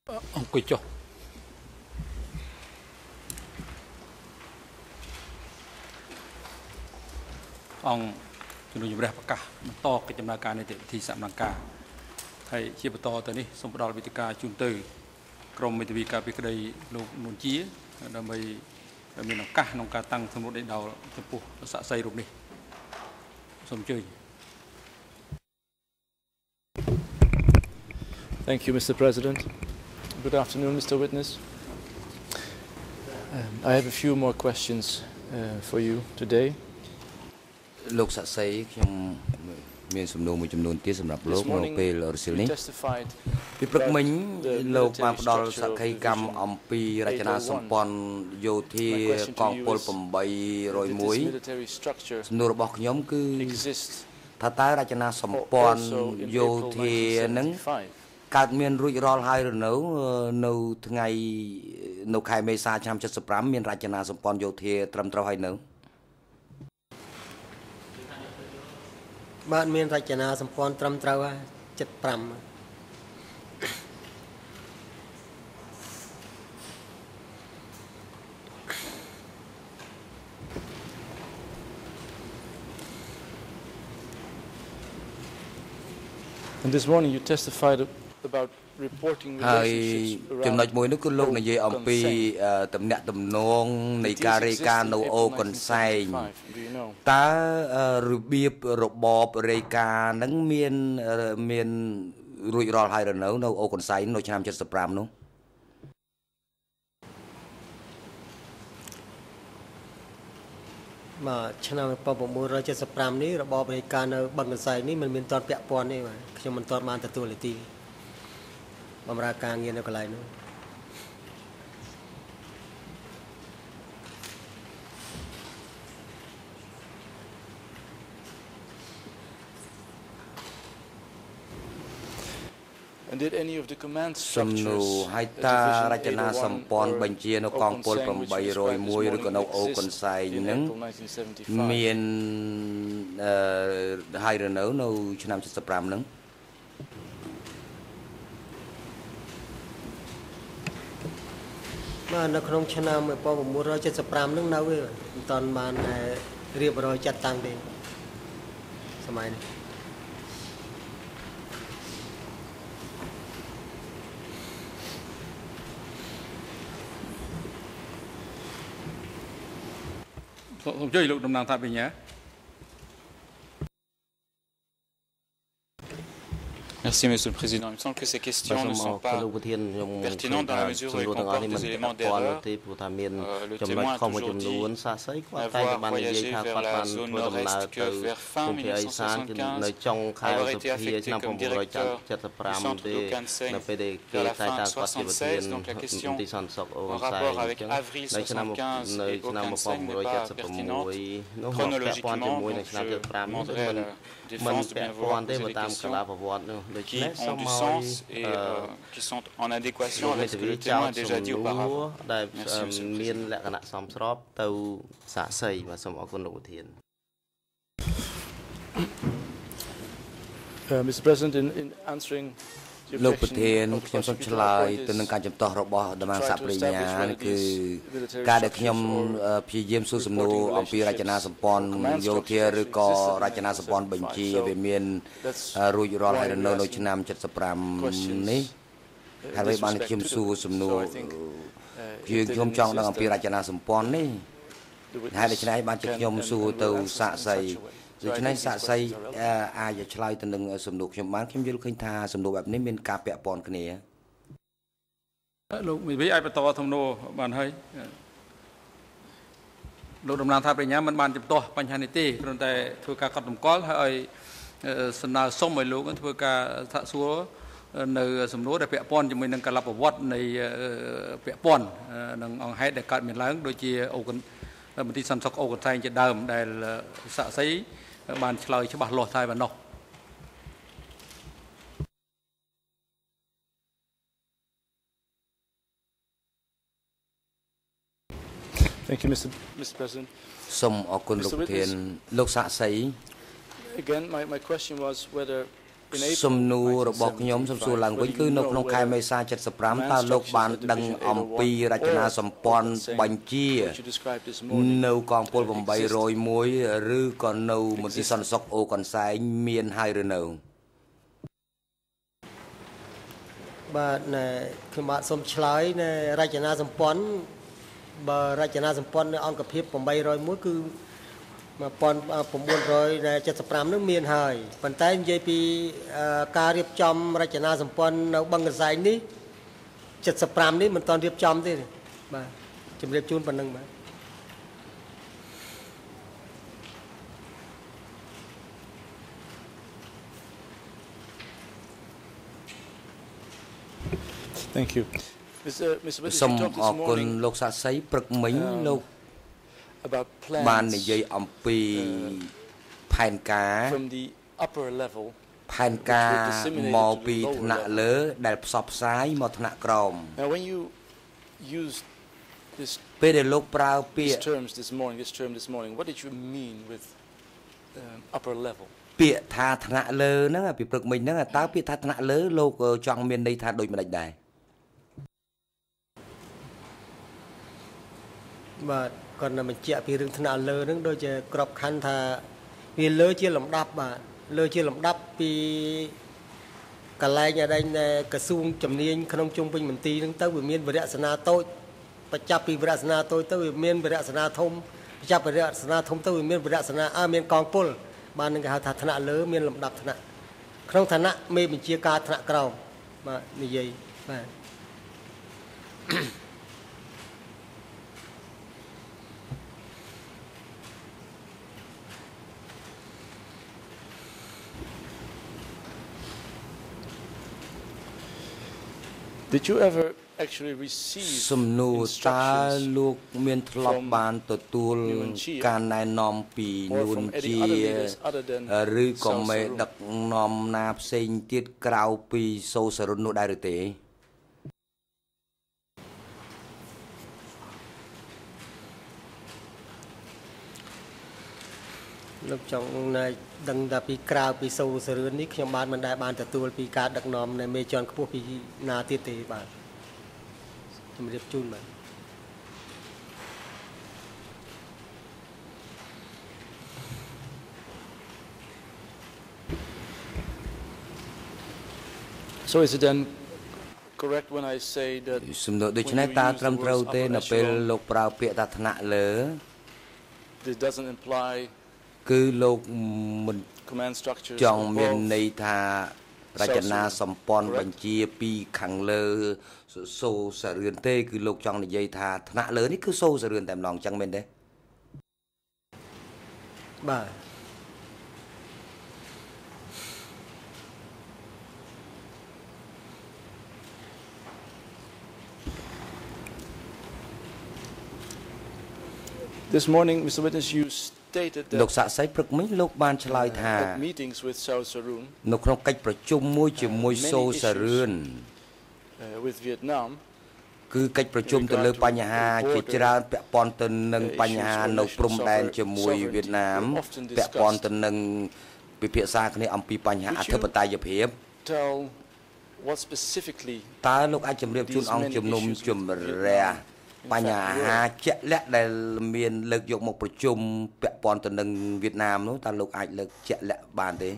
អង្គុយចុះអង្គជំនុំជម្រះប្រកាសបន្តកិច្ចដំណើរការនីតិវិធីសម្ដែងការហើយជាបន្តទៅនេះសូមផ្ដល់វិធីការជូនទៅក្រមមេធាវីការពីក្តីលោកនួនជាដើម្បីមានឱកាសក្នុងការតាំងសម្រួលដេញដោលចំពោះសាក្សីរូបនេះសូមអញ្ជើញ Thank you, Mr. President. Good afternoon, Mr. Witness. I have a few more questions for you today. លោកសាក់សីខ្ញុំមានសំណួរមួយចំនួនទៀតសម្រាប់លោកនៅពេលរសៀលនេះពីព្រឹកមិញលោកបានផ្ដល់សក្ខីកម្មអំពីរចនាសម្ព័ន្ធយោធាកងពល801សំណួររបស់ខ្ញុំគឺថាតើរចនាសម្ព័ន្ធយោធានឹងកើតមានរួចរាល់ហើយឬនៅថ្ងៃនៅខែមេសាឆ្នាំ75មានរចនាសម្ព័ន្ធយោធាត្រឹមត្រូវហើយនៅបាទមានរចនាសម្ព័ន្ធត្រឹមត្រូវហើយ75 And this morning you testified about reporting relationships around ចំណុចមួយនោះគឺលោកនិយាយអំពីតំណែងតំណងនៃការរាយការណ៍នៅអូកុនសែងតើរបៀបរបបរាយការណ៍នឹងមានរួចរាល់ហើយឬនៅអូកុនសែងនៅឆ្នាំ75នោះបាទឆ្នាំ1975នេះរបបរាយការណ៍នៅបឹងកសែងនេះមិនមានតតពាក់ព័ន្ធទេបាទខ្ញុំមិនតតបានទទួលនីតិបម្រើការងារនៅកន្លែងនោះ And did any of the command សំណួរហើយតារចនាសម្ព័ន្ធបញ្ជានៅកងពល801ឬក៏នៅអូកុនសែងនឹងមានហើយឬនៅឆ្នាំ75ហ្នឹងបាទនៅក្នុងឆ្នាំ1975ហ្នឹងនៅវាមិនតាន់បានរៀបរយចាត់តាំងទេសម័យនេះសូមអញ្ជើញលោកតំណាងថាបញ្ញា Merci, Monsieur le Président. Il me semble que ces questions ne sont pas pertinentes dans la mesure où elles comportent des éléments d'erreur. Le témoin a toujours dit n'avoir voyagé vers la zone nord-est que vers fin 1975, avoir été affecté comme directeur du centre d'Okanseng vers la fin 1976. Donc la question en rapport avec avril 1975 et Okanseng n'est pas pertinente. Chronologiquement, donc je demanderai à la défense de bien vouloir poser des questions qui ont du sens et qui sont en adéquation avec ce que le témoin a déjà dit auparavant. Merci, Monsieur le Président. Mr. President, in answering លោកប្រធានខ្ញុំសូមឆ្លើយទៅនឹងការចំទាស់របស់តំណាងសាប្រញ្ញាគឺការដែលខ្ញុំព្យាយាមសួរសំណួរអំពីរចនាសម្ព័ន្ធយោធាឬក៏រចនាសម្ព័ន្ធបញ្ជាវាមានរួចរាល់ហើយនៅឆ្នាំ75នេះហើយបានខ្ញុំសួរសំណួរខ្ញុំចង់ដឹងអំពីរចនាសម្ព័ន្ធនេះហើយដូច្នេះបានជាខ្ញុំសួរទៅសាក្សី ដូច្នេះសាក្សីអាចឆ្លើយទៅនឹងសំណួរខ្ញុំបានខ្ញុំយល់ឃើញថាសំណួរបែបនេះមានការពាក់ព័ន្ធគ្នាលោកវិអាចបន្តសំណួរបានហើយលោកតំណាងថាបញ្ញាមិនបានចំទាស់បញ្ហានេះទេគ្រាន់តែធ្វើការកត់សម្គាល់ហើយសំណើសុំឲ្យលោកធ្វើការថាក់សួរនៅសំណួរដែលពាក់ព័ន្ធជាមួយនឹងកាលប្រវត្តិនៃពាក់ព័ន្ធនឹងអង្គហេតុដែលកើតមានឡើងដូចជាអូកមន្ទីរសន្តិសុខអូកន្សែងជាដើមដែលសាក្សីបានឆ្លើយច្បាស់លាស់តែប៉ុណ្ណោះ Thank you, Mr. President. សូមអរគុណលោកប្រធានលោកសាក្សី Again, my question was whether សំណួររបស់ខ្ញុំសំសួរឡើងវិញគឺនៅក្នុងខែមេសា75តើលោកបានដឹងអំពីរចនាសម្ព័ន្ធបញ្ជានៅកងពល801ឬក៏នៅមន្ទីរសន្តិសុខអូកន្សែងមានហើយឬនៅបាទខ្ញុំបាទសូមឆ្លើយនៅរចនាសម្ព័ន្ធបើរចនាសម្ព័ន្ធនៅអង្គភាព801គឺ1975នឹងមានហើយប៉ុន្តែនិយាយពីការរៀបចំរចនាសម្ព័ន្ធនៅបឹងកន្សែងនេះ75នេះមិនទាន់រៀបចំទេបាទជម្រាបជូនប៉ុណ្ណឹងបាទ Thank you. សូមអរគុណលោកសាស័យព្រឹកមិញលោកបាននិយាយអំពីផែនការផែនការមកពីថ្នាក់លើដែលផ្សព្វផ្សាយមកថ្នាក់ក្រោមពេលដែលលោកប្រើពាក្យ what did you mean with upper level ពាក្យថាថ្នាក់លើហ្នឹងពីព្រឹកមិញហ្នឹងតើពាក្យថាថ្នាក់លើលោកចង់មានន័យថាដូចម្ដេចដែរបាទគាត់នឹងបញ្ជាក់ពីរឿងថ្នាក់លើហ្នឹងដូចជាក្របខ័ណ្ឌថាវាលើជាលំដាប់បាទលើជាលំដាប់ពីកន្លែងដែលក្រសួងជំនាញក្នុងជុំវិញមន្ទីរហ្នឹងទៅវាមានវិរៈសនាតូចបញ្ចប់ពីវិរៈសនាតូចទៅវាមានវិរៈសនាធំបញ្ចប់វិរៈសនាធំទៅវាមានវិរៈសនាមានកងពលបាននឹងគេហៅថាថ្នាក់លើមានលំដាប់ថ្នាក់ក្នុងឋានៈមេបញ្ជាការថ្នាក់ក្រោមបាទនិយាយបាទ Did you ever actually receive សំណួរតើលោកមានធ្លាប់បានទទួលការណែនាំពីនួនជាឬក៏មេដឹកនាំណាផ្សេងទៀតក្រៅពីសូសរុននោះដែរឬទេលោកចង់ណែដឹងថាពីក្រៅពីសូសរឿននេះខ្ញុំបានមិនដែលបានទទួលពីការដឹកនាំនៃមេជាន់ខ្ពស់ពីណាទៀតទេបាទជំរាបជូនបាទ So is it then correct when I say that សំណួរដូច្នេះតើត្រឹមត្រូវទេនៅពេលលោកប្រើពាក្យថាថ្នាក់លើ This doesn't imply គឺលោកមិន command structures ចង់មានន័យថារចនាសម្ព័ន្ធបញ្ជាពីខាងលើសូសរឿនទេគឺលោកចង់និយាយថាថ្នាក់លើនេះគឺសូសរឿនតែម្ដងអញ្ចឹងមែនទេបាទ This morning Mr. Witness you stated that លោកសាក់សីព្រឹកមិញលោកបានឆ្លើយថា meetings with South Saroon នៅក្នុងកិច្ចប្រជុំមួយជាមួយសូសរឿន with Vietnam គឺកិច្ចប្រជុំទៅលើបញ្ហាជាច្រើនពាក់ព័ន្ធទៅនឹងបញ្ហានៅព្រំដែនជាមួយវៀតណាមពាក់ព័ន្ធទៅនឹងពិភាក្សាគ្នាអំពីបញ្ហាអធិបតេយ្យភាព what specifically តើលោកអាចជម្រាបជូនអង្គជំនុំជម្រះបញ្ហាជាក់លាក់ដែលមានលើកយកមកប្រជុំពាក់ព័ន្ធទៅនឹងវៀតណាមនោះតើលោកអាចលើកជាក់លាក់បានទេ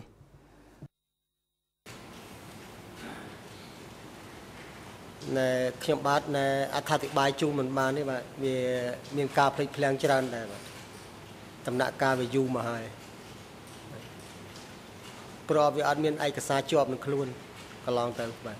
ណែខ្ញុំបាទណែអត្ថាធិប្បាយជូនមិនបានទេបាទវាមានការភ្លេចភ្លាំងច្រើនដែរបាទដំណាក់កាលវាយូរមកហើយព្រោះវាអត់មានឯកសារជាប់នឹងខ្លួនកន្លងទៅបាទ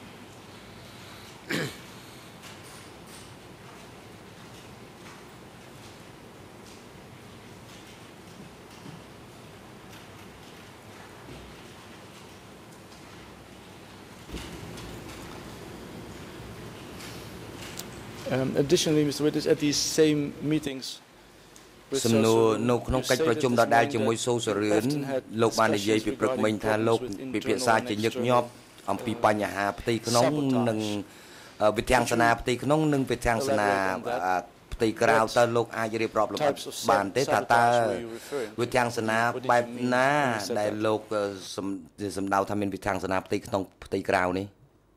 Additionally, Mr. Witness, at these same meetings សំណួរនៅក្នុងកិច្ចប្រជុំដដែលជាមួយសូសរឿនលោកបាននិយាយពីព្រឹកមិញថាលោកពិភាក្សាជាញឹកញាប់អំពីបញ្ហាផ្ទៃក្នុងនិងវិធានសនាផ្ទៃក្នុងនិងវិធានសនាទីក្រៅតើលោកអាចរៀបរាប់លម្អិតបានទេថាតើវិធានសនាបែបណាដែលលោកសម្ដៅថាមានវិធានសនាផ្ទៃក្នុងផ្ទៃក្រៅនេះ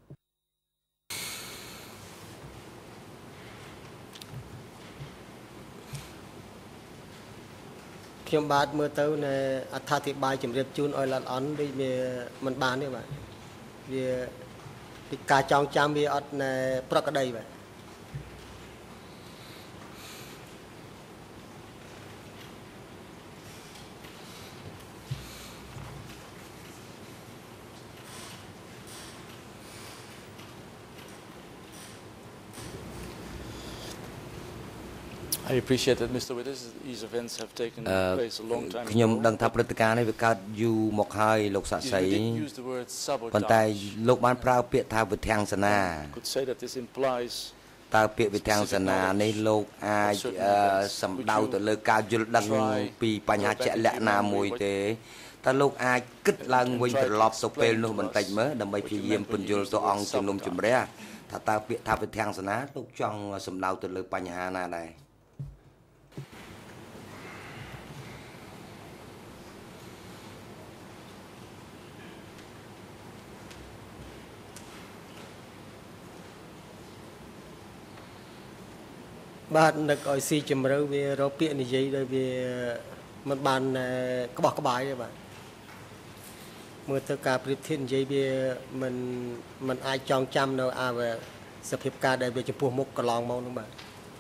ខ្ញុំបាទមើលទៅនៅអត្ថាធិប្បាយជំរាបជូនឲ្យល្អអន់ដូចវាមិនបានទេបាទវាពីការចងចាំវាអត់ប្រក្រតីបាទ I appreciate that, Mr. Withers. These events have taken place a long time ago. ខ្ញុំដឹងថាព្រឹត្តិការណ៍នេះវាកើតយូរមកហើយលោកសាក់សី ប៉ុន្តែលោកបានប្រើពាក្យថាវិធានសនា Could say that this implies តើពាក្យវិធានសនានេះលោកអាចសម្ដៅទៅលើការយល់ដឹងពីបញ្ហាជាក់លាក់ណាមួយទេតើលោកអាចគិតឡើងវិញត្រឡប់ទៅពេលនោះបន្តិចមើលដើម្បីព្យាយាមពន្យល់ទៅអង្គជំនុំជម្រះថាតើពាក្យថាវិធានសនាលោកចង់សម្ដៅទៅលើបញ្ហាណាដែរបាទនឹកឲ្យស៊ីជំរឿវារកពាក្យនិយាយដោយវាមិនបានក្បោះក្បាយទេបាទមើលទៅការប្រៀបធៀបនិយាយវាមិនអាចចងចាំនៅសភាពការដែលវាចំពោះមុខកន្លងមកនោះបាទ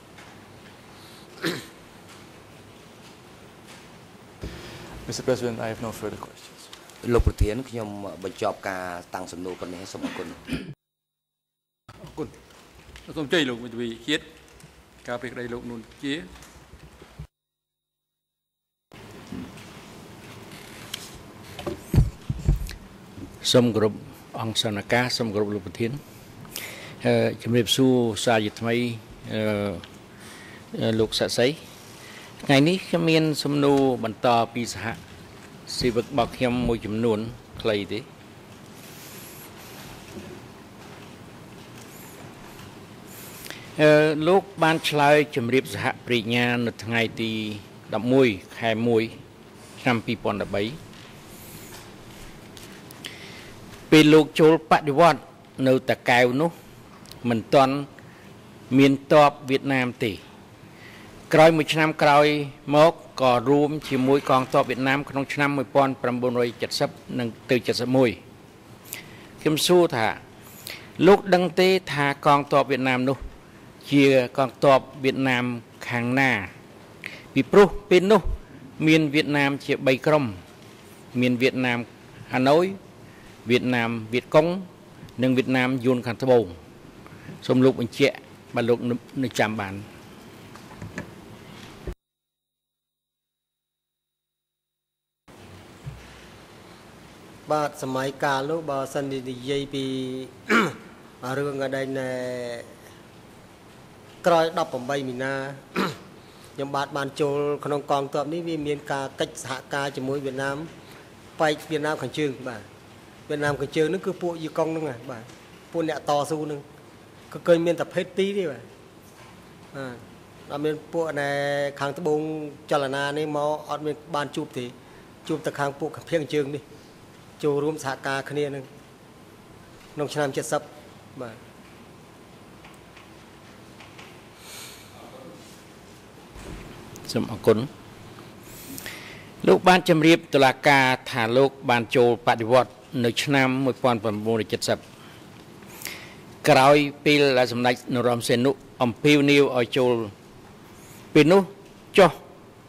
Mr. President, I have no further questions. លោកប្រធានខ្ញុំបញ្ចប់ការតាំងសំណួរប៉ុណ្ណេះសូមអរគុណអរគុណសូមជ័យលោកវិទ្យាជាតិការពីក្តីលោកនួនជាសូមគោរពអង្គសនកាសូមគោរពលោកប្រធានជំរាបសួរសាជាថ្មីលោកសាក់សីថ្ងៃនេះខ្ញុំមានសំណួរបន្តពីសហជីវិករបស់ខ្ញុំមួយចំនួនខ្លីទេលោកបានឆ្លើយជំរាបសហប្រញ្ញានៅថ្ងៃទី11ខែ1ឆ្នាំ2013ពេលលោកចូលបដិវត្តនៅតាកែវនោះមិនទាន់មានទ័ពវៀតណាមទេក្រោយមួយឆ្នាំក្រោយមកក៏រួមជាមួយកងទ័ពវៀតណាមក្នុងឆ្នាំ1970និងទៅ71ខ្ញុំសួរថាលោកដឹងទេថាកងទ័ពវៀតណាមនោះជាកងទ័ពវៀតណាមខាងណាពីព្រោះពេលនោះមានវៀតណាមជា3ក្រុមមានវៀតណាមហាណូយវៀតណាមវៀតកុងនិងវៀតណាមយួនខាងត្បូងសូមលោកបញ្ជាក់បើលោកនៅចាំបានបាទសម័យកាលនោះបើសិននិយាយពីរឿងអដែងក្រោយ18មីនាខ្ញុំបានចូលក្នុងកងទ័ពនេះវាមានការកិច្ចសហការជាមួយវៀតណាមបែកវៀតណាមខាងជើងបាទវៀតណាមខាងជើងនោះគឺពួកយីកុងហ្នឹងបាទពួកអ្នកតស៊ូហ្នឹងក៏ឃើញមានតែភេទ2ទេបាទអត់មានពួកខាងត្បូងចលនានេះមកអត់មានបានជួបទេជួបតែខាងពួកខាងភៀងជើងនេះ ចូលរួមសហការគ្នានឹងក្នុងឆ្នាំ70បាទសូមអរគុណលោកបានជម្រាបតុលាការថាលោកបានចូលបដិវត្តនៅឆ្នាំ1970ក្រោយពេលដែលសម្ដេចនរោត្តមសីហនុអំពាវនាវឲ្យចូលពេលនោះចុះ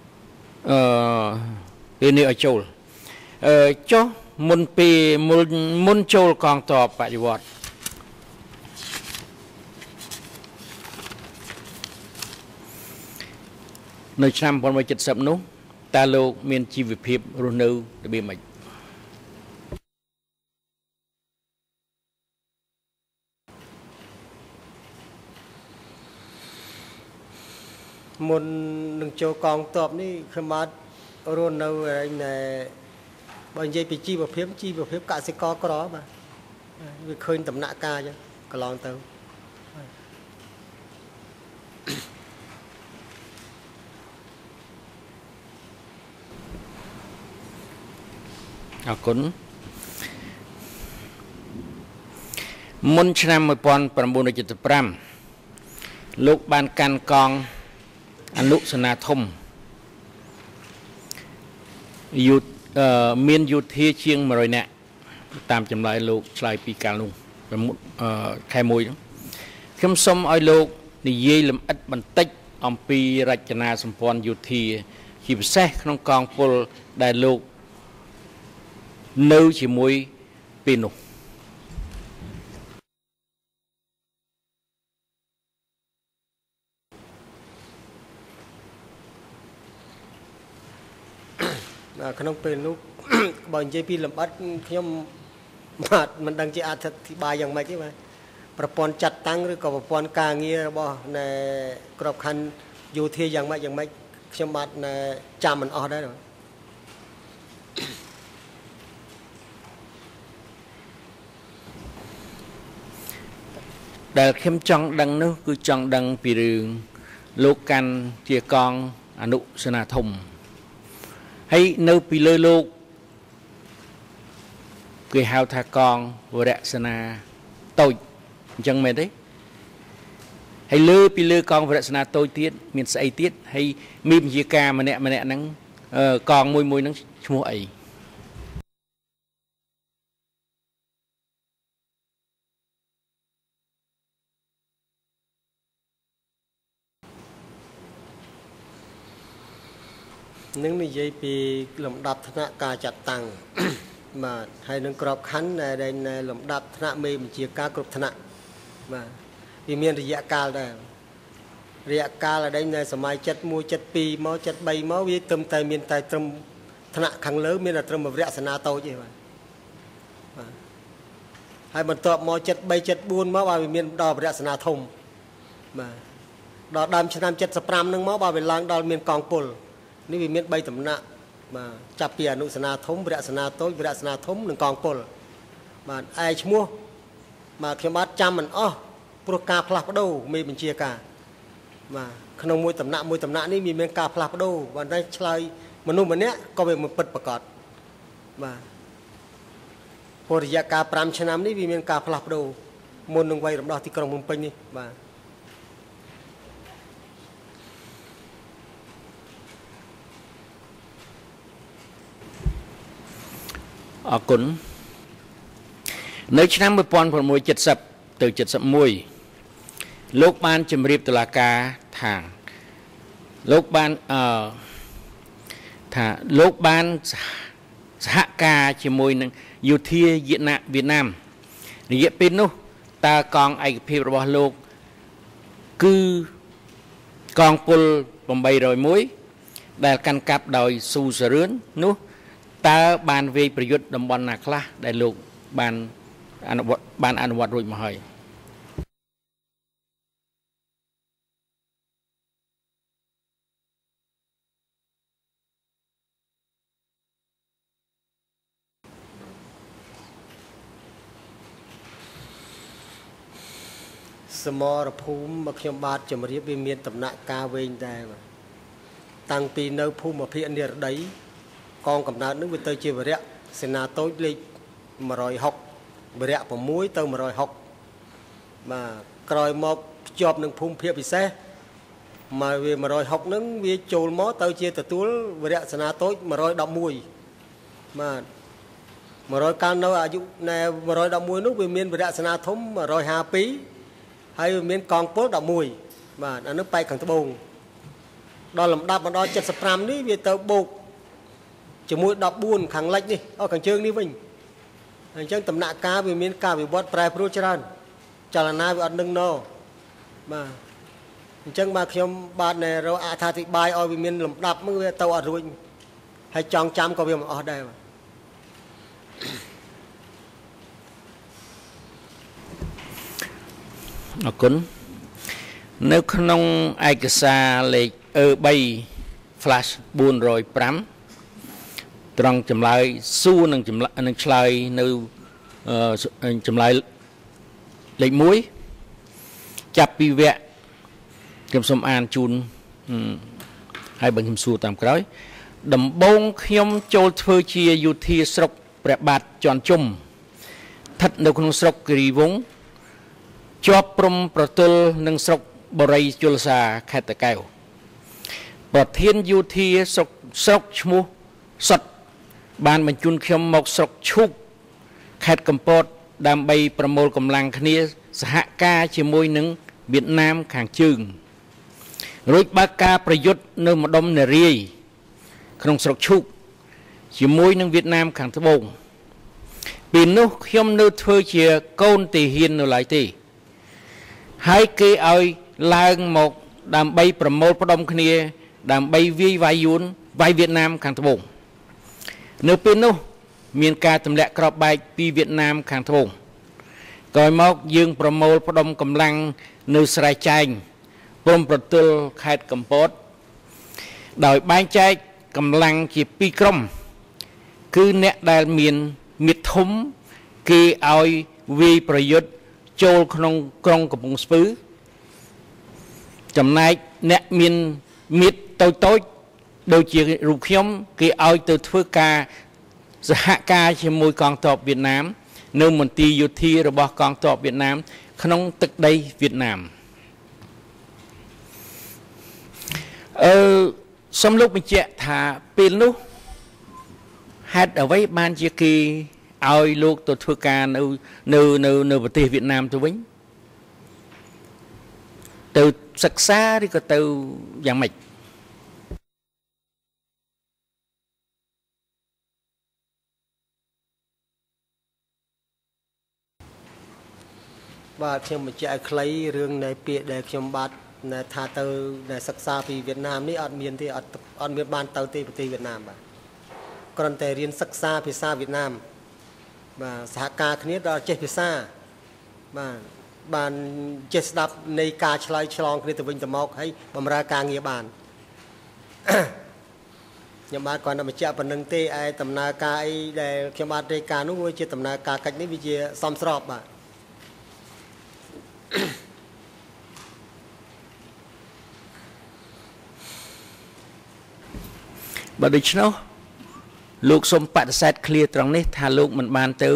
ពេលនេះឲ្យចូលចុះ មុនចូលកងទ័ពបដិវត្តនៅឆ្នាំ1970នោះតើលោកមានជីវភាពរស់នៅរបៀបម៉េចមុននឹងចូលកងទ័ពនេះខ្ញុំបានរស់នៅឯ បើនិយាយពីជីវភាពកសិករក្របាទវាឃើញដំណាក់កាលចឹងកន្លងទៅអរគុណមុនឆ្នាំ1975លោកបានកាន់កងអនុសេនាធំមានយោធាជាង100នាក់តាមចម្លើយលោកឆ្លើយពីកាលនោះខែ1ហ្នឹងខ្ញុំសូមឲ្យលោកនិយាយលម្អិតបន្តិចអំពីរចនាសម្ព័ន្ធយោធាជាពិសេសក្នុងកងពលដែលលោកនៅជាមួយពេលនោះក្នុងពេលនោះបើនិយាយពីលម្អិតខ្ញុំបាទមិនដឹងជាអធិប្បាយយ៉ាងម៉េចទេបាទប្រព័ន្ធចាត់តាំងឬក៏ប្រព័ន្ធការងាររបស់នៃក្របខ័ណ្ឌយោធាយ៉ាងម៉េចខ្ញុំបាទចាំមិនអស់ដែរដែលខ្ញុំចង់ដឹងនោះគឺចង់ដឹងពីរឿងលោកកាន់ជាកងអនុសេនាធំហើយនៅពីលើលោកគេហៅថាកងវរៈសេនាតូចអញ្ចឹងមែនទេហើយលើពីលើកងវរៈសេនាតូចទៀតមានស្អីទៀតហើយមានវិជាការម្នាក់ហ្នឹងកងមួយហ្នឹងឈ្មោះអីនឹងនិយាយពីលំដាប់ថ្នាក់ការចាត់តាំងបាទហើយនឹងក្របខ័ណ្ឌដែលលំដាប់ថ្នាក់មេបញ្ជាការគ្រប់ថ្នាក់បាទវាមានរយៈកាលដែររយៈកាលដែលនៅសម័យ71 72មក73មកវាត្រឹមតែមានតែត្រឹមថ្នាក់ខាងលើមានតែត្រឹមវរៈសេនាតូចទេបាទហើយបន្ទាប់មក73 74មកបាទវាមានដល់វរៈសេនាធំបាទដល់ដើមឆ្នាំ75ហ្នឹងមកបាទវាឡើងដល់មានកងពលនេះវាមាន3តំណាក់បាទចាប់ពីអនុសេនាធំវរៈសេនាតូចវរៈសេនាធំនិងកងពលបាទឯឈ្មោះបាទខ្ញុំបាទចាំមិនអស់ព្រោះការផ្លាស់ប្ដូរមេបញ្ជាការបាទក្នុងមួយតំណាក់នេះមានការផ្លាស់ប្ដូរបាទតែឆ្លើយមនុស្សម្នាក់ក៏វាមិនពិតប្រាកដបាទព្រោះរយៈកាល5ឆ្នាំនេះវាមានការផ្លាស់ប្ដូរមុននឹងវាយរំដោះទីក្រុងភ្នំពេញនេះបាទអរគុណនៅឆ្នាំ1970ទៅ71លោកបានជម្រាបតុលាការថាលោកបានសហការជាមួយនឹងយោធាវៀតណាមរយៈពេលនោះតើកងឯកភាពរបស់លោកគឺកងពល801ដែលកាន់កាប់ដោយស៊ូសរឿននោះតើបានវាយប្រយុទ្ធតំបន់ណាខ្លះដែលលោកបានអនុវត្តរួចមកហើយសមរភូមិមកខ្ញុំបាទជម្រាបវាមានដំណាក់កាលវែងដែរតាំងពីនៅភូមិភាគនិរដីកងកំណើតនឹងវាទៅជាវរៈសេនាតូចលេខ160វរៈ6ទៅ160បាទក្រោយមកភ្ជាប់នឹងភូមិភាគពិសេសមកវា160ហ្នឹងវាចូលមកទៅជាទទួលវរៈសេនាតូច111បាទ100កាលនៅអាយុណែ111នោះវាមានវរៈសេនាធំ152ហើយវាមានកងពល11បាទអានោះបែកខាងត្បូងដល់លំដាប់មកដល់75នេះវាទៅបូកជាមួយ14ខាងលិចនេះខាងជើងនេះវិញអញ្ចឹងដំណាក់កាលវាមានការវិវត្តប្រែប្រួលច្រើនចលនាវាអត់នឹងណបាទអញ្ចឹងបាទខ្ញុំបាទនៅរកអត្ថាធិប្បាយឲ្យវាមានលំដាប់មកវាទៅអត់រួចហើយចង់ចាំក៏វាមិនអស់ដែរបាទអរគុណនៅក្នុងឯកសារលេខ E3 flash 405ត្រង់ចម្លើយសួរនឹងឆ្លើយនៅចម្លើយលេខ1ចាប់ពីវគ្គខ្ញុំសូមអានជូនហើយបើខ្ញុំសួរតាមក្រោយដំបូងខ្ញុំចូលធ្វើជាយោធាស្រុកព្រះបាទជាន់ជុំស្ថិតនៅក្នុងស្រុកគិរីវង្សជាប់ព្រំប្រទល់នឹងស្រុកបរិយជលសាខេត្តតាកែវប្រធានយោធាស្រុកឈ្មោះសុតបានបញ្ជូនខ្ញុំមកស្រុកឈូកខេត្តកំពតដើម្បីប្រមូលកម្លាំងគ្នាសហការជាមួយនឹងវៀតណាមខាងជើងរួចបើកការប្រយុទ្ធនៅម្ដុំនារាយក្នុងស្រុកឈូកជាមួយនឹងវៀតណាមខាងត្បូងពីនោះខ្ញុំនៅធ្វើជាកូនទាហាននៅឡើយទេហើយគេឲ្យឡើងមកដើម្បីប្រមូលផ្ដុំគ្នាដើម្បីវាយវាយយួនវាយវៀតណាមខាងត្បូងនៅពេលនោះមានការទម្លាក់គ្រាប់បែកពីវៀតណាមខាងត្បូងក្រោយមកយើងប្រមូលផ្ដុំកម្លាំងនៅស្រែចែងព្រំប្រទល់ខេត្តកំពតដោយបែងចែកកម្លាំងជា2ក្រុមគឺអ្នកដែលមានមាឌធំគេឲ្យវាយប្រយុទ្ធចូលក្នុងក្រុងកំពង់ស្ពឺចំណែកអ្នកមានមាឌតូចៗដូចជារូបខ្ញុំគេឲ្យទៅធ្វើការសហការជាមួយកងទ័ពវៀតណាមនៅមន្ទីរយោធារបស់កងទ័ពវៀតណាមក្នុងទឹកដីវៀតណាមសូមលោកបញ្ជាក់ថាពេលនោះហេតុអ្វីបានជាគេឲ្យលោកទៅធ្វើការនៅប្រទេសវៀតណាមទៅវិញទៅសិក្សាឬក៏ទៅយ៉ាងម៉េចបាទខ្ញុំបញ្ជាក់ឲ្យខ្លីរឿងនៃពាក្យដែលខ្ញុំបាទថាទៅសិក្សាពីវៀតណាមនេះអត់មានទេអត់មានបានទៅទីប្រទេសវៀតណាមបាទគ្រាន់តែរៀនសិក្សាភាសាវៀតណាមបាទសហការគ្នាដល់ចេះភាសាបាទបានចេះស្ដាប់នៃការឆ្លើយឆ្លងគ្នាទៅវិញទៅមកហើយបម្រើការងារបានខ្ញុំបាទគាត់តែបញ្ជាក់ប៉ុណ្្នឹងទេឯដំណើរការអីដែលខ្ញុំបាទរាយការណ៍នោះវាជាដំណើរការកិច្ចនេះវាជាសមស្របបាទបើដូច្នោះលោកសូមបដិសេធឃ្លាត្រង់នេះថាលោកមិនបានទៅ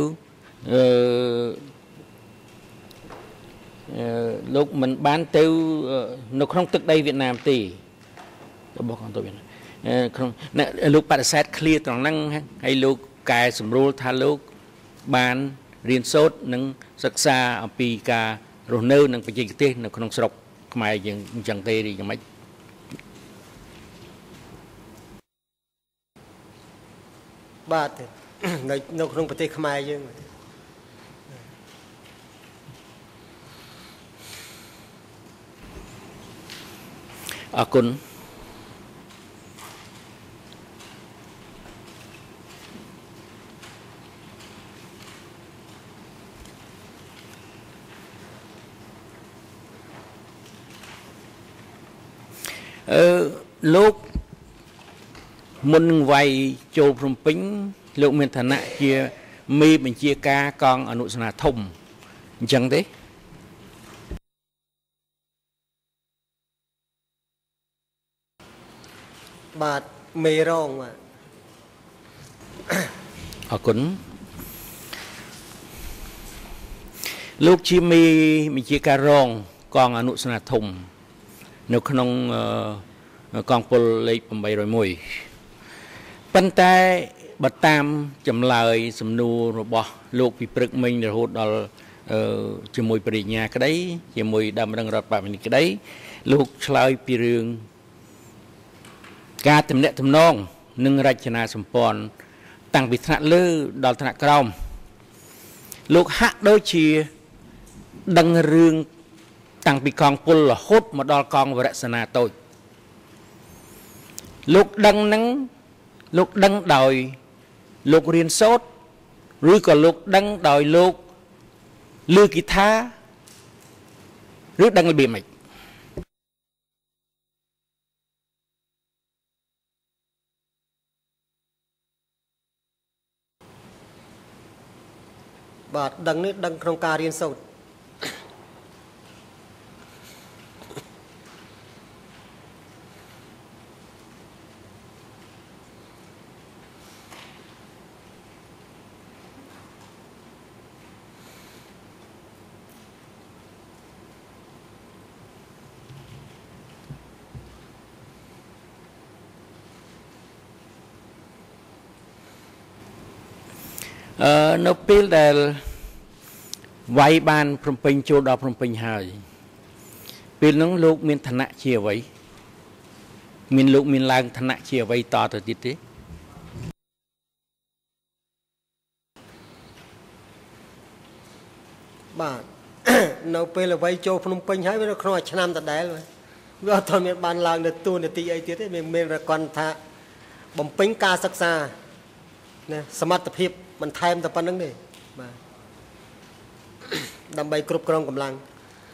លោកមិនបានទៅនៅក្នុងទឹកដីវៀតណាមទេរបស់កងទ័ពវៀតណាមក្នុងលោកបដិសេធឃ្លាត្រង់ហ្នឹងហើយលោកកែសម្រួលថាលោកបានរៀនសូត្រនិងសិក្សាអំពីការរស់នៅនិងបច្ចេកទេសនៅក្នុងស្រុកខ្មែរយើងអញ្ចឹងទេឬយ៉ាងម៉េចបាទនៅក្នុងប្រទេសខ្មែរយើងអរគុណលោកមុននឹងវាយចូលភ្នំពេញលោកមានឋានៈជាមេបញ្ជាការកងអនុសនាធំអញ្ចឹងទេបាទមេរងបាទអរគុណលោកជាមេបញ្ជាការរងកងអនុសនាធំនៅក្នុងកងពលលេខ801ប៉ុន្តែបើតាមចម្លើយសំណួររបស់លោកពីព្រឹកមិញរហូតដល់ជាមួយបរិញ្ញាក្តីជាមួយដើមរងរដ្ឋបាលនេះក្តីលោកឆ្លើយពីរឿងការទំនាក់ទំនងនិងរចនាសម្ព័ន្ធតាំងពីថ្នាក់លើដល់ថ្នាក់ក្រោមលោកហាក់ដូចជាដឹងរឿងតាំងពីកងពលរហូតមកដល់កងវរសេនាតូចលោកដឹងនឹងលោកដឹងដោយលោករៀនសូត្រឬក៏លោកដឹងដោយលោកឮគីថាឬដឹងរបៀបម៉េចបាទដឹងនេះដឹងក្នុងការរៀនសូត្រនៅពេលដែលវាយបានភ្នំពេញចូលដល់ភ្នំពេញហើយពេលហ្នឹងលោកមានឋានៈជាអ្វីមានលោកមានឡើងឋានៈជាអ្វីតទៅទៀតទេបាទនៅពេលអ្វីចូលភ្នំពេញហើយវានៅក្នុងឆ្នាំដដែលវាអត់ទាន់មានបានឡើងនៅទូនាទីអីទៀតទេមានរកន់ថាបំពេញការសិក្សាណាសមត្ថភាពបន្ថែមតែប៉ុណ្្នឹងទេបាទដើម្បីគ្រប់គ្រងកម្លាំង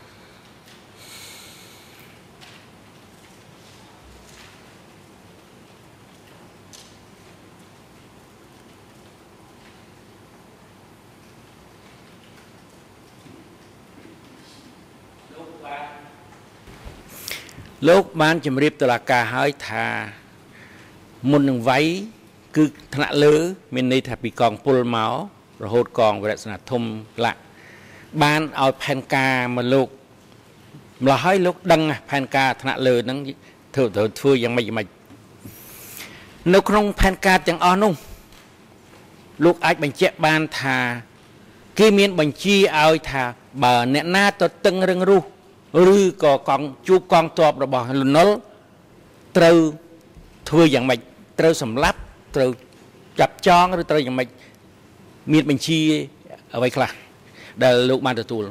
លោកបានជម្រាបតុលាការហើយថាមុននឹងវាយគឺថ្នាក់លើមានន័យថាពីកងពលមករហូតកងវរៈសេនាធំឡាក់បានឲ្យផែនការមកលោកម្ល៉េះហើយលោកដឹងផែនការថ្នាក់លើហ្នឹងធ្វើយ៉ាងម៉េចនៅក្នុងផែនការទាំងអស់នោះលោកអាចបញ្ជាក់បានថាគេមានបញ្ជាឲ្យថាបើអ្នកណាទៅតឹងរឹងរូសឬក៏កងជួបកងទ័ពរបស់លន់នល់ត្រូវធ្វើយ៉ាងម៉េចត្រូវសម្លាប់ត្រូវចាប់ចងឬត្រូវយ៉ាងម៉េចមានបញ្ជាអ្វីខ្លះដែលលោកបានទទួល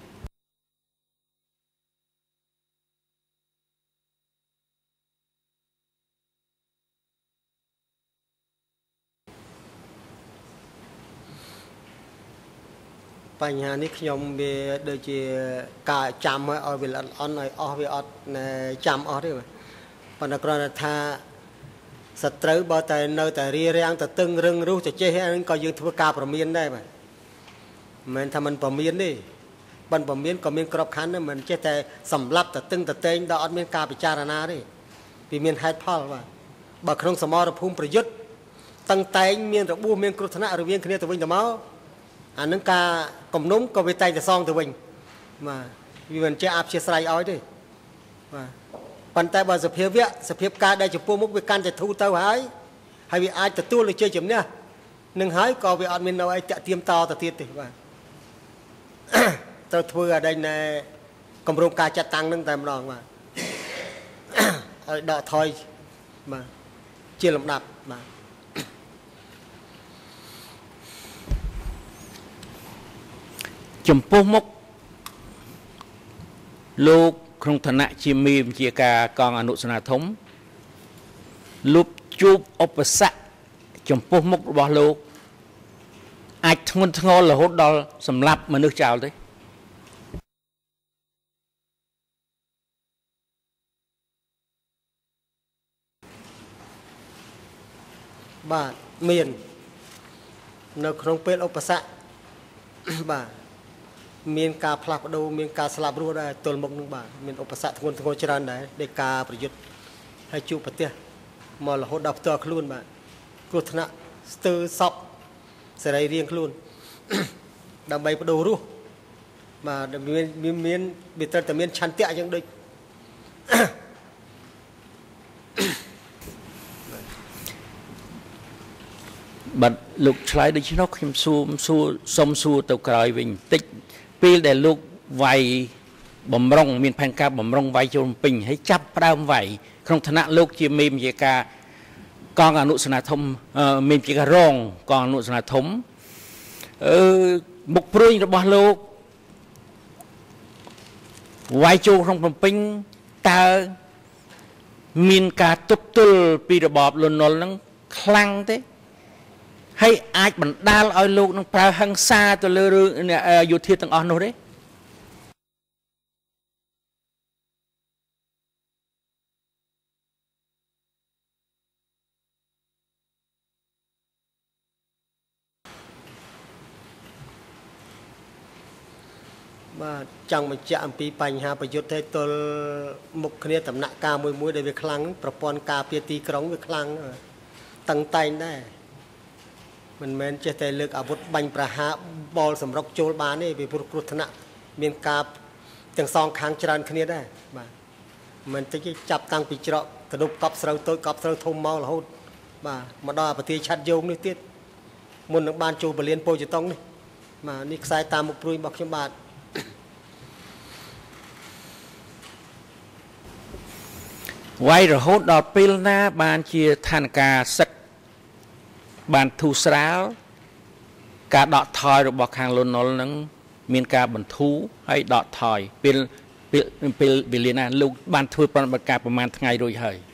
បញ្ហានេះខ្ញុំវាដូចជាការចាំឲ្យវាល្អិតអន់ឲ្យអស់វាអត់ចាំអស់ទេប៉ុន្តែគ្រាន់តែថាសត្រូវបើតែនៅតែរារាំងទៅតឹងរឹងរូសទៅចេះហ្នឹងក៏យើងធ្វើការប្រមានដែរបាទមិនមែនថាมันប្រមានទេប៉ុន្តែប្រមានក៏មានក្របខ័ណ្ឌដែរមិនចេះតែសម្លាប់ទៅតឹងទៅតែងដល់អត់មានការពិចារណាទេពីមានហេតុផលបាទបើក្នុងសមរភូមិប្រយុទ្ធតឹងតែងមានរបួសមានគ្រោះថ្នាក់រវាងគ្នាទៅវិញទៅមកអានឹងការគំនុំក៏វាតែងតែសងទៅវិញបាទវាមិនចេះអព្យាស្រ័យឲ្យទេបាទប៉ុន្តែបើសភាពការដែលចំពោះមុខវាកាន់តែធូរទៅហើយវាអាចទទួលលើជ័យជំនះនឹងហើយក៏វាអត់មាននៅអីតាក់ទាមតទៅទៀតទេបាទត្រូវធ្វើឲ្យណែគម្រោងការចាត់តាំងនឹងតែម្ដងបាទឲ្យដកថយបាទជាលំដាប់បាទចំពោះមុខលោកក្នុងឋានៈជាមេបញ្ជាការកងអនុសេនាធំលោកជួបឧបសគ្គចំពោះមុខរបស់លោកអាចធ្ងន់ធ្ងររហូតដល់សម្លាប់មនុស្សចោលទេបាទមាននៅក្នុងពេលឧបសគ្គបាទមានការផ្លាស់ប្ដូរមានការស្លាប់រស់ដែរទល់មុខនឹងបាទមានឧបសគ្គធ្ងន់ធ្ងរច្រើនដែរនៃការប្រយុទ្ធហើយជួបប្រទេសមករហូតដល់ផ្ទាល់ខ្លួនបាទគ្រោះថ្នាក់ស្ទើរសពសេរីរៀងខ្លួនដើម្បីបដូររស់បាទមានវាត្រូវតែមានឆន្ទៈអញ្ចឹងដូចបាត់លោកឆ្លើយដូច្នោះខ្ញុំសុំសួរទៅក្រោយវិញបន្តិចពេលដែលលោកវាយបំរុងមានផែនការបំរុងវាយចូលពេញហើយចាប់ផ្ដើមវាយក្នុងឋានៈលោកជាមេបញ្ជាការកងអនុសេនាធំមេបញ្ជាការរងកងអនុសេនាធំមុខព្រួយរបស់លោកវាយចូលក្នុងភ្នំពេញតើមានការទប់ទល់ពីរបបលន់នល់ហ្នឹងខ្លាំងទេហើយអាចបណ្ដាលឲ្យលោកនឹងប្រើហិង្សាទៅលើរឿងយោធាទាំងអស់នោះទេបាទចង់បញ្ជាក់អំពីបញ្ហាប្រយុទ្ធទេទល់មុខគ្នាដំណាក់កាលមួយដែលវាខ្លាំងប្រព័ន្ធការពារទីក្រុងវាខ្លាំងតឹងតែងដែរមិនមែនចេះតែលើកអាវុធបាញ់ប្រហារបលសម្រុកចូលបានទេពីព្រោះថ្នាក់មានការទាំងសងខាងច្រើនគ្នាដែរបាទមិនតិចចាប់តាំងពីច្រកកដុបកប់ស្រូវតូចកប់ស្រូវធំមករហូតបាទមកដល់ប្រទេសឆាត់យោងនេះទៀតមុននឹងបានចូលពលានពោជតុងនេះបាទនេះខ្សែតាមមុខព្រួយរបស់ខ្ញុំបាទវាយរហូតដល់ពេលណាបានជាឋានការសឹកបានធូរស្រាលការដកថយរបស់ខាងលន់នល់នឹងមានការបន្ធូរហើយដកថយពេលវេលាណាលោកបានធ្វើប្រតិបត្តិការប្រមាណថ្ងៃរួចហើយ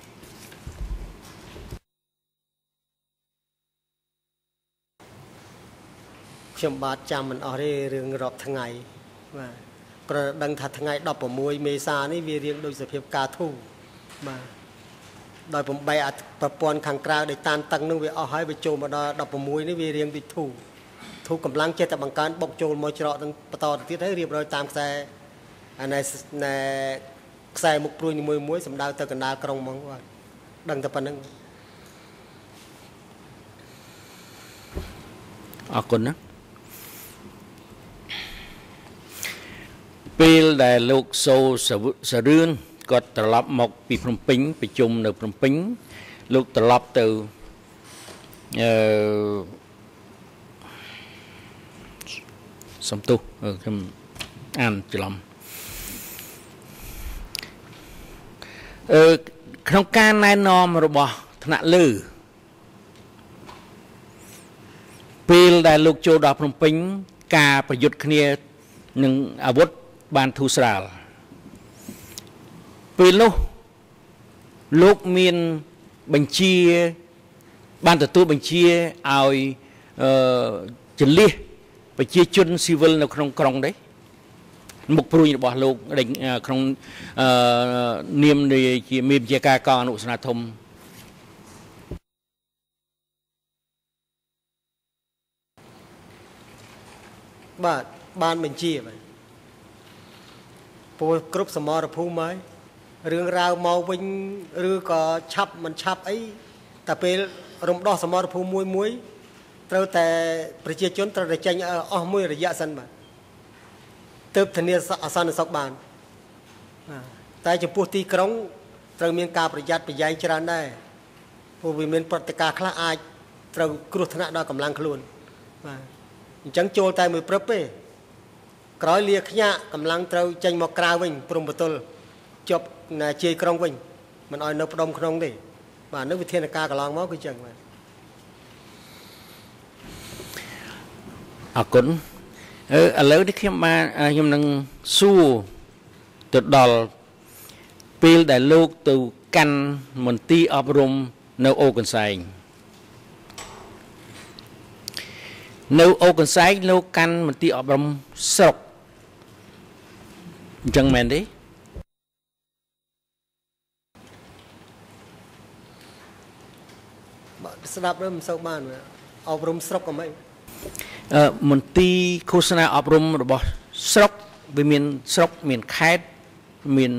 ខ្ញុំបាទចាំមិនអស់ទេរឿងរាប់ថ្ងៃបាទប្រដឹងថាថ្ងៃ16មេសានេះវារៀងដូចសភាពការធូរបាទដោយបំបីប្រព័ន្ធខាងក្រៅដែលតានតឹងនឹងវាអស់ហើយវាចូលមកដល់16នេះវារៀងដូចធូរកម្លាំងចេះតែបង្កើនបុកចូលមកច្រកនឹងបន្តទៅទៀតហើយរៀបរយតាមខ្សែអានេះខ្សែមុខព្រួយមួយសម្ដៅទៅកណ្ដាលក្រុងហ្មងបាទដឹងតែប៉ុណ្្នឹងអរគុណណាពេលដែលលោកសូសរឿនគាត់ត្រឡប់មកពីភ្នំពេញប្រជុំនៅភ្នំពេញលោកត្រឡប់ទៅសំទោសខ្ញុំអានច្រឡំក្នុងការណែនាំរបស់ថ្នាក់លើពេលដែលលោកចូលដល់ភ្នំពេញការប្រយុទ្ធគ្នានឹងអាវុធបានធូរស្រាលពេលនោះលោកមានបញ្ជាបានទទួលបញ្ជាឲ្យចលះប្រជាជនស៊ីវិលនៅក្នុងក្រុងđấyមុខព្រួយរបស់លោកក្នុងនាមជាមេបញ្ជាការកងអនុស្នាធំបាទបានបញ្ជាបាទពលគ្រប់សមរភូមិហើយរឿងរ៉ាវមកវិញឬក៏ឆាប់មិនឆាប់អីតែពេលរំដោះសមរភូមិមួយត្រូវតែប្រជាជនត្រូវតែចេញអស់មួយរយៈសិនបាទទើបធានាអសន្តិសុខបានតែចំពោះទីក្រុងត្រូវមានការប្រយ័ត្នប្រយែងច្រើនដែរព្រោះវាមានព្រឹត្តិការណ៍ខ្លះអាចត្រូវគ្រោះថ្នាក់ដល់កម្លាំងខ្លួនបាទអញ្ចឹងចូលតែមួយព្រឹបទេក្រោយលាខ្ញាក់កម្លាំងត្រូវចេញមកក្រៅវិញព្រំបទល់ជាប់ជាយក្រុងវិញមិនឲ្យនៅផ្ដុំក្នុងទេបាទនឹងវិធានការកន្លងមកគឺអញ្ចឹងបាទអរគុណឥឡូវនេះខ្ញុំនឹងសួរទៅដល់ពេលដែលលោកទៅកាន់មន្ទីរអប់រំនៅអូកន្សែងលោកកាន់មន្ទីរអប់រំស្រុកអញ្ចឹងមែនទេបាទស្ដាប់ទៅមិនសូវបានអប់រំស្រុកក៏មិនមន្ទីរឃោសនាអប់រំរបស់ស្រុកវាមានស្រុកមានខេត្តមាន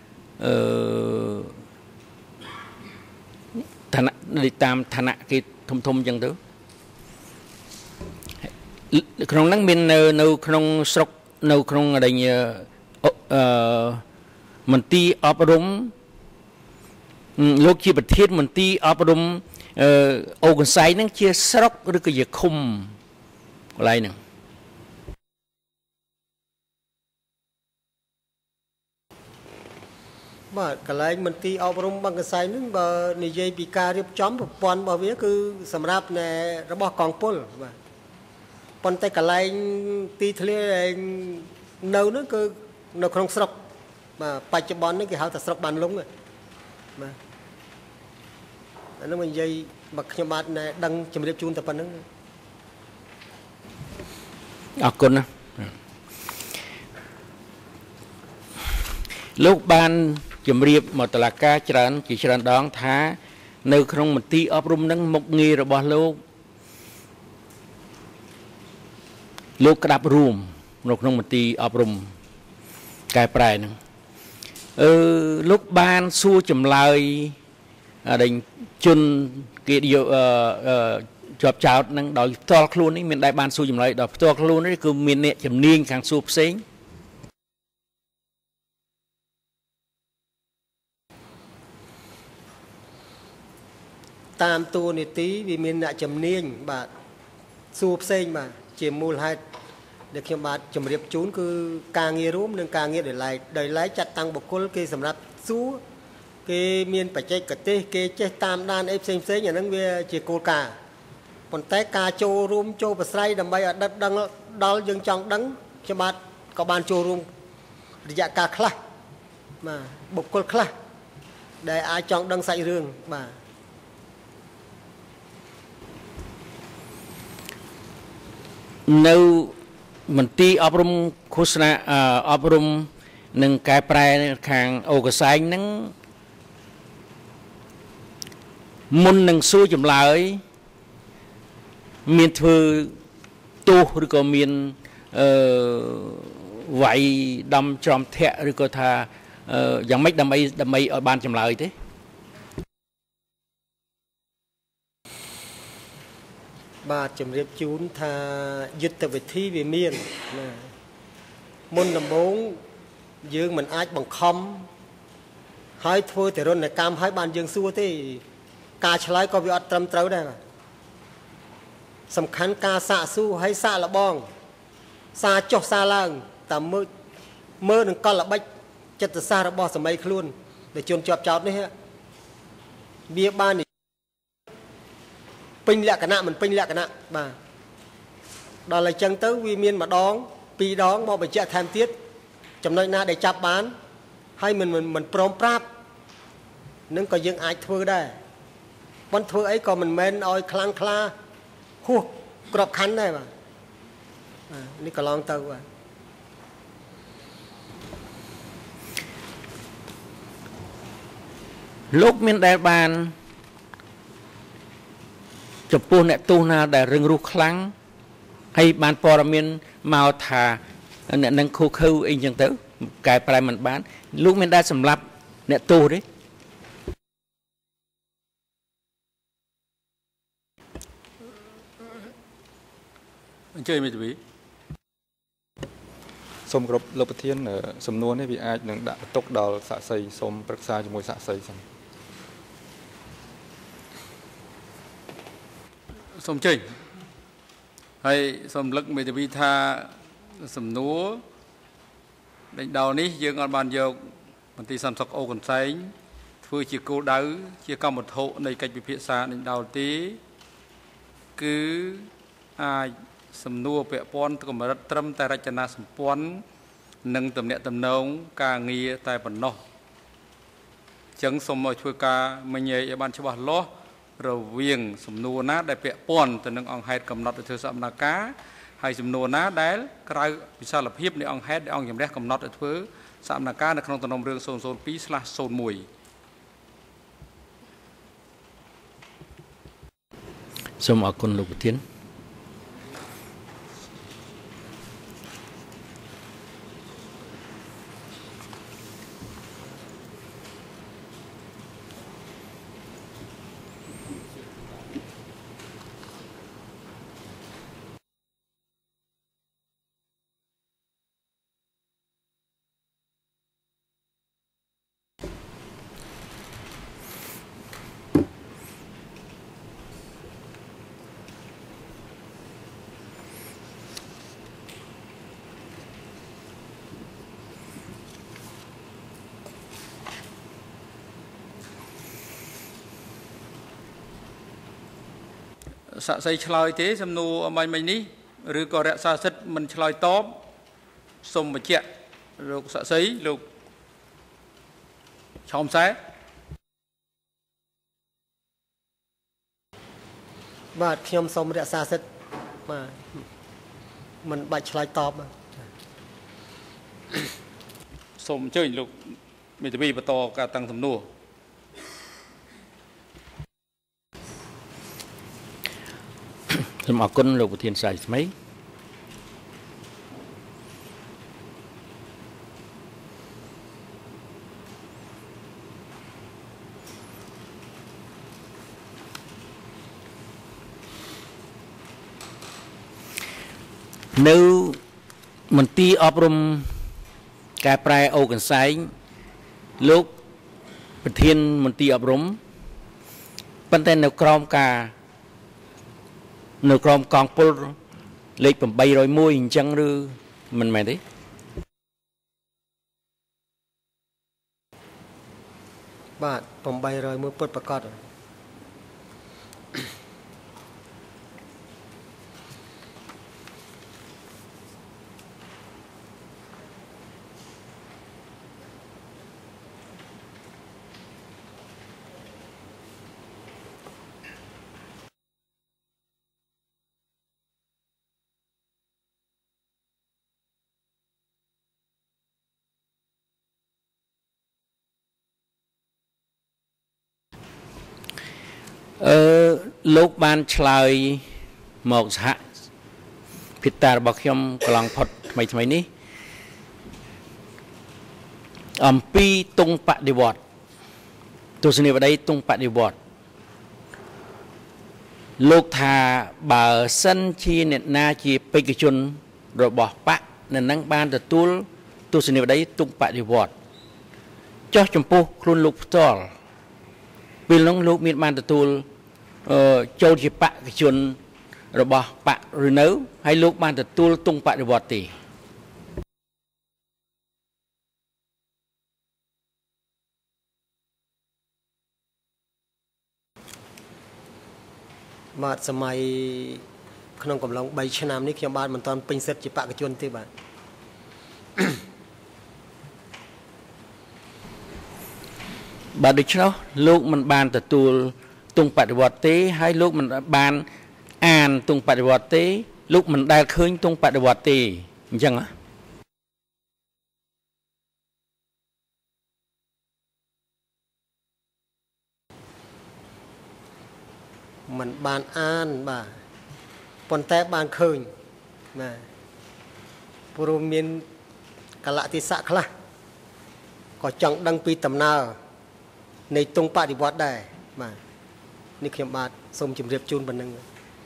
ឋានៈតាមឋានៈគេធំអញ្ចឹងទៅក្នុងហ្នឹងមាននៅក្នុងស្រុកនៅក្នុងមន្ទីរអប់រំលោកជាប្រធានមន្ទីរអប់រំអូកន្សែងហ្នឹងជាស្រុកឬក៏ជាឃុំកន្លែងហ្នឹងបាទកន្លែងមន្ទីរអប់រំបឹងកន្សែងហ្នឹងបើនិយាយពីការរៀបចំប្រព័ន្ធរបស់វាគឺសម្រាប់របស់កងពលបាទប៉ុន្តែកន្លែងទីធ្លានៅហ្នឹងគឺនៅក្នុងស្រុកបាទបច្ចុប្បន្ននេះគេហៅថាស្រុកបានលុងបាទអានោះនិយាយបើខ្ញុំបាទដឹងជំរាបជូនតែប៉ុណ្្នឹងអរគុណណាលោកបានជម្រាបមកតុលាការច្រើនដងថានៅក្នុងមន្ទីរអប់រំនឹងមុខងាររបស់លោកក្តាប់រួមនៅក្នុងមន្ទីរអប់រំកែប្រែហ្នឹងលោកបានសួរចម្លើយដេញជនគេជាប់ចោតនឹងដោយផ្ទាល់ខ្លួននេះមានដែរបានសួរចម្លើយដល់ផ្ទាល់ខ្លួននេះគឺមានអ្នកជំនាញខាងសួរផ្សេងតាមតួនាទីវាមានអ្នកជំនាញបាទសួរផ្សេងបាទជាមូលហេតុដែលខ្ញុំបាទជម្រាបជូនគឺការងាររួមនិងការងារដោយឡែកចាត់តាំងបុគ្គលគេសម្រាប់សួរគេមានបច្ចេកទេសគេចេះតាមដានអីផ្សេងអាហ្នឹងវាជាគោលការណ៍ប៉ុន្តែការចូលរួមចូលប្រស្រ័យដើម្បីឲ្យដិតដឹងដល់យើងចង់ដឹងខ្ញុំបាទក៏បានចូលរួមរយៈកាលខ្លះបាទបុគ្គលខ្លះដែលអាចចង់ដឹងសាច់រឿងបាទនៅមន្ទីរអប់រំឃោសនាអប់រំនិងកែប្រែខាងអូកសែងហ្នឹងមុននឹងសួរចម្លើយមានធ្វើទោសឬក៏មានវាយដំច្រំធាក់ឬក៏ថាយ៉ាងម៉េចដើម្បីឲ្យបានចម្លើយទេបាទជំរាបជូនថាយុទ្ធវិធីវាមានណាមុនដំបូងយើងមិនអាចបង្ខំហើយធ្វើតែរនកម្មហើយបានយើងសួរទេការឆ្លើយក៏វាអត់ត្រឹមត្រូវដែរបាទសំខាន់ការសាកសួរហើយសាកល្បងសារចុះសារឡើងតាមមើលនឹងកលល្បិចចិត្តសាស្ត្ររបស់សម័យខ្លួនដែលជនជាប់ចោតនេះវាបានពេញលក្ខណៈមិនពេញលក្ខណៈបាទដល់តែចឹងទៅវាមានម្ដងពីរដងមកបញ្ជាក់ថែមទៀតចំណុចណាដែលចាប់បានហើយមិនព្រមប្រាប់នឹងក៏យើងអាចធ្វើដែរប៉ុន្តែធ្វើអីក៏មិនមែនឲ្យខ្លាំងខ្លាហួសក្របខ័ណ្ឌដែរបាទនេះក៏ឡងទៅបាទលោកមានដែលបានចំពោះអ្នកទោសណាដែលរឹងរូសខ្លាំងហើយបានព័ត៌មានមកថាអ្នកនឹងខូខើអីចឹងទៅកែប្រែមិនបានលោកមានដែលសម្លាប់អ្នកទោសទេអញ្ជើញមេធាវីសូមគោរពលោកប្រធានសំណួរនេះវាអាចនឹងដាក់បន្ទុកដល់សាក្សីសូមប្រឹក្សាជាមួយសាក្សីសិនសូមអញ្ជើញហើយសូមលឹកមេធាវីថាសំណួរដេញដោលនេះយើងអត់បានយកមន្ទីរសន្តិសុខអូកន្សែងធ្វើជាគោលដៅជាកម្មវត្ថុនៃកិច្ចពិភាក្សាដេញដោលទេគឺអាចសំណួរពាក់ព័ន្ធកម្រិតត្រឹមតែរចនាសម្ព័ន្ធនិងទំនាក់ទំនងការងារតែប៉ុណ្ណោះអញ្ចឹងសូមឲ្យធ្វើការមញែកឲ្យបានច្បាស់លាស់រវាងសំណួរណាដែលពាក់ព័ន្ធទៅនឹងអង្គហេតុកំណត់ឲ្យធ្វើសកម្មភាពហើយសំណួរណាដែលក្រៅវិសាលភាពនៃអង្គហេតុដែលអង្គជំរះកំណត់ឲ្យធ្វើសកម្មភាពនៅក្នុងតំណរឿង 002/01 សូមអរគុណលោកប្រធានសាក់សីឆ្លើយទេសំណួរមិញនេះឬក៏រក្សាសិទ្ធិមិនឆ្លើយតបសូមបញ្ជាក់លោកសាក់សីលោកឆោមសែបាទខ្ញុំសូមរក្សាសិទ្ធិបាទមិនបាច់ឆ្លើយតបសូមអញ្ជើញលោកមេធាវីបន្តការតាំងសំណួរសូមអរគុណលោកប្រធានសាយថ្មីនៅមន្ទីរអប់រំកែប្រែអូកន្សែងលោកប្រធានមន្ទីរអប់រំប៉ុន្តែនៅក្រោមការនៅក្រោមកងពលលេខ801អញ្ចឹងឬមិនមែនទេបាទ801ពុតប្រកាសលោកបានឆ្លើយមកសហភិតារបស់ខ្ញុំកន្លងផុតថ្មីនេះអំពីទង់បដិវត្តទស្សនីយវិទង់បដិវត្តលោកថាបើសិនជាអ្នកណាជាបេក្ខជនរបស់បកនៅនឹងបានទទួលទស្សនីយវិទង់បដិវត្តចុះចំពោះខ្លួនលោកផ្ទាល់ពេលនោះលោកមានបានទទួលចូលជាបេក្ខជនរបស់បកឬនៅហើយលោកបានទទួលទង់បដិវត្តទេបាទសម័យក្នុងកំឡុង3ឆ្នាំនេះខ្ញុំបានមិនទាន់ពេញសិទ្ធិជាបេក្ខជនទេបាទបាទដូច្នោះលោកមិនបានទទួលទង់បដិវត្តទេហើយលោកមិនបានអានទង់បដិវត្តទេលោកមិនដែលឃើញទង់បដិវត្តទេអញ្ចឹងមិនបានអានបាទប៉ុន្តែបានឃើញបាទព្រោះមានកលៈទេសៈខ្លះក៏ចង់ដឹងពីដំណើរនៃទង់បដិវត្តដែរបាទនេះខ្ញុំបាទសូមជម្រាបជូនប៉ុណ្ណឹង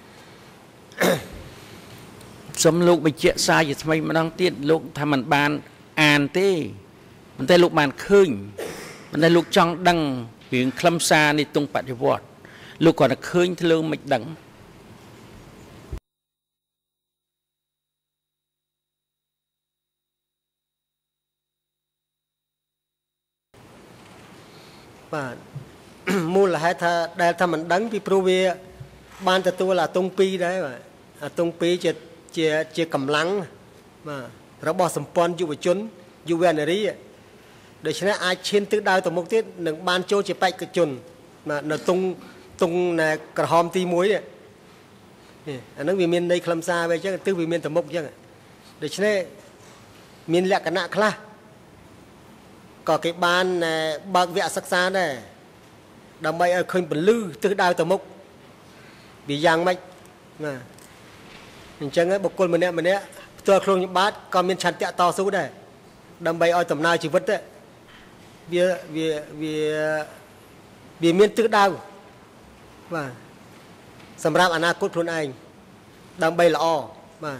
សូមលោកបញ្ជាក់សារជាថ្មីម្ដងទៀតលោកថាមិនបានអានទេប៉ុន្តែលោកបានឃើញប៉ុន្តែលោកចង់ដឹងពីខ្លឹមសារនៃទង់បដិវត្តលោកគាត់តែឃើញធ្លើមិនដឹងបាទមូលហេតុថាដែលថាមិនដឹងពីព្រោះវាបានទទួលអាទង់2ដែរបាទអាទង់2ជាកម្លាំងបាទរបស់សម្ព័ន្ធយុវជនយុវនារីដូច្នេះអាចឈានទិសដៅទៅមុខទៀតនឹងបានចូលជាបេក្ខជនបាទនៅទង់ក្រហមទី1នេះអានឹងវាមានន័យខ្លឹមសារវាអញ្ចឹងទិសវាមានទៅមុខអញ្ចឹងដូច្នេះមានលក្ខណៈខ្លះក៏គេបានបើកវគ្គសិក្សាដែរដើម្បីឲ្យឃើញពលឺទិសដៅទៅមុខវាយ៉ាងម៉េចណាអញ្ចឹងបុគ្គលម្នាក់ផ្ទាល់ខ្លួនខ្ញុំបាទក៏មានឆន្ទៈតស៊ូដែរដើម្បីឲ្យដំណើរជីវិតវាមានទិសដៅបាទសម្រាប់អនាគតខ្លួនឯងដើម្បីល្អបាទ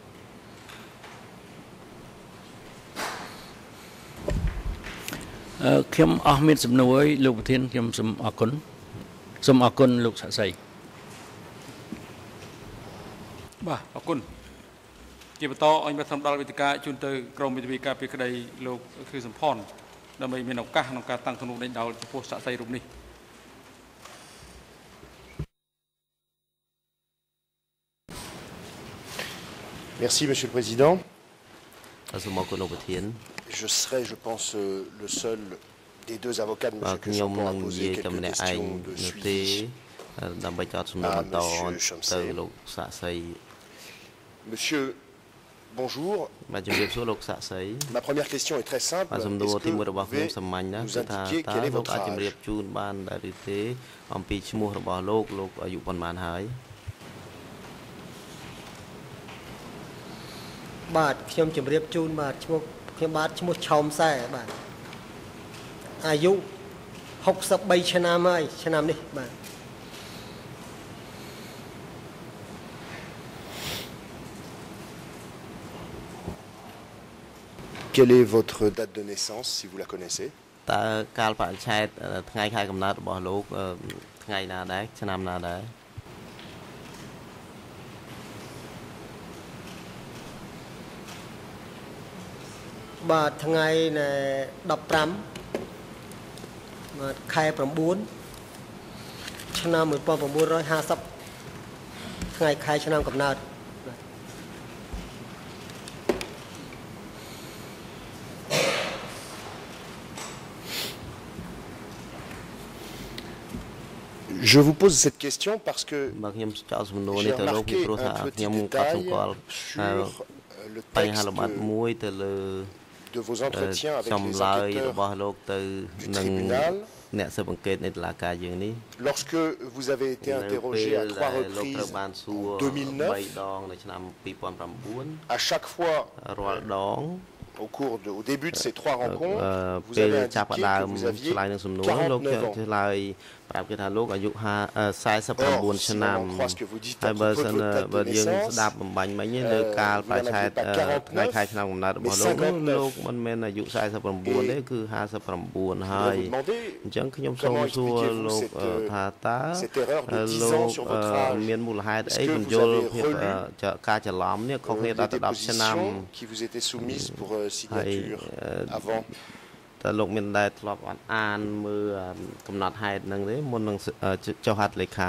ខ្ញុំអស់មានសំណួរលោកប្រធានខ្ញុំសូមអរគុណលោកសាក់សីបាទអរគុណជាបន្តអញបានធ្វើដល់វេទិកាជូនទៅក្រមវិទ្យាការពីក្តីលោកគឺសំផនដើម្បីមានឱកាសក្នុងការតាំងទំនុកដេញដោលចំពោះសាក់សីរូបនេះ Merci Monsieur le Président. Je serai, je pense, le seul des deux avocats de M. Cusson pour poser quelques questions de suivi à M. Chomsey. Monsieur, bonjour. Ma première question est très simple. Est-ce que vous pouvez nous indiquer quel est votre âge? បាទខ្ញុំជម្រាបជូនបាទឈ្មោះខ្ញុំបាទឈ្មោះឆោមសែបាទអាយុ63ឆ្នាំហើយឆ្នាំនេះបាទ Quelle est votre date de naissance si vous la connaissez? តើកាលបរិច្ឆេទថ្ងៃខែកំណើតរបស់លោកថ្ងៃណាដែរឆ្នាំណាដែរបាទថ្ងៃ15បាទខែ9ឆ្នាំ1950ថ្ងៃខែឆ្នាំកំណើត Je vous pose cette question parce que j'ai remarqué un petit détail sur le texte de vos entretiens avec les enquêteurs du tribunal. Lorsque vous avez été interrogé à 3 reprises en 2009, à chaque fois, au début de ces 3 rencontres, vous avez indiqué que vous aviez 49 ans. Or, si on en croit ce que vous dites à propos de votre date de naissance, vous n'en aviez pas 49, mais 59. Je voudrais vous demander comment expliquez-vous cette erreur de 10 ans sur votre âge. Est-ce que vous avez relu les dépositions qui vous étaient soumises pour signature avant? តើលោកមានដែលធ្លាប់អានមើលកំណត់ហេតុហ្នឹងទេមុននឹងចុះហត្ថលេខា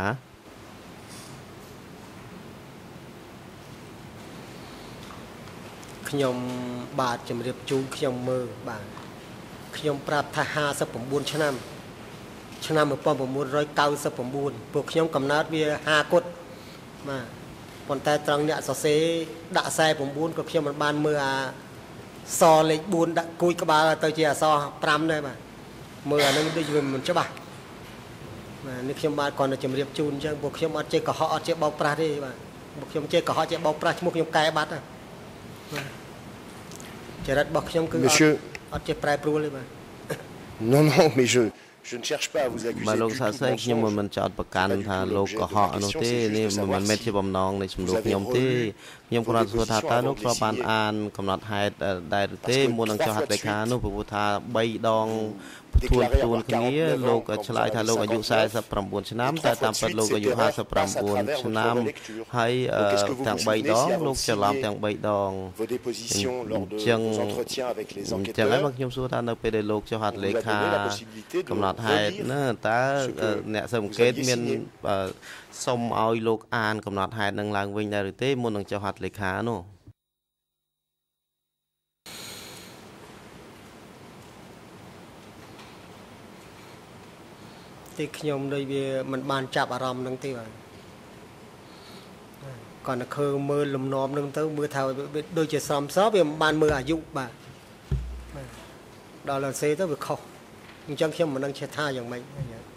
ខ្ញុំបាទជំរាបជូនខ្ញុំមើលបាទខ្ញុំប្រាប់ថា59ឆ្នាំឆ្នាំ1999ពួកខ្ញុំកំណើតវា50គុតបាទប៉ុន្តែត្រង់អ្នកសរសេរដាក់49ក៏ខ្ញុំមិនបានមើលអា សលេខ 4 ដាក់គួយក្បាលទៅជាអក្សរ 5 ដែរបាទមើលអានឹងដូចវាមិនច្បាស់បាទនេះខ្ញុំបាទគាត់ទៅជម្រាបជូនអញ្ចឹងពួកខ្ញុំអត់ចេះកុហកអត់ចេះបោកប្រាស់ទេបាទពួកខ្ញុំចេះកុហកចេះបោកប្រាស់ឈ្មោះខ្ញុំកែបាត់បាទចរិតរបស់ខ្ញុំគឺអត់ចេះប្រែប្រួលទេបាទ Non, non, mais je ne cherche pas à vous accuser du tout de mensonge. Vos dépositions lors de vos entretiens avec les enquêteurs, on vous a donné la possibilité de relire ce que vous aviez signé. សូមឲ្យលោកអានកំណត់ហេតុនឹងឡើងវិញដែរឬទេមុននឹងចុះហត្ថលេខានោះទីខ្ញុំដូចវាមិនបានចាប់អារម្មណ៍នឹងទេបាទគាត់ទៅឃើញមើលលំនាំនឹងទៅមើលថាដូចជាសំស្របវាមិនបានមើលអាយុបាទដល់សេទៅវាខុសអញ្ចឹងខ្ញុំមិនដឹងចេះថាយ៉ាងម៉េច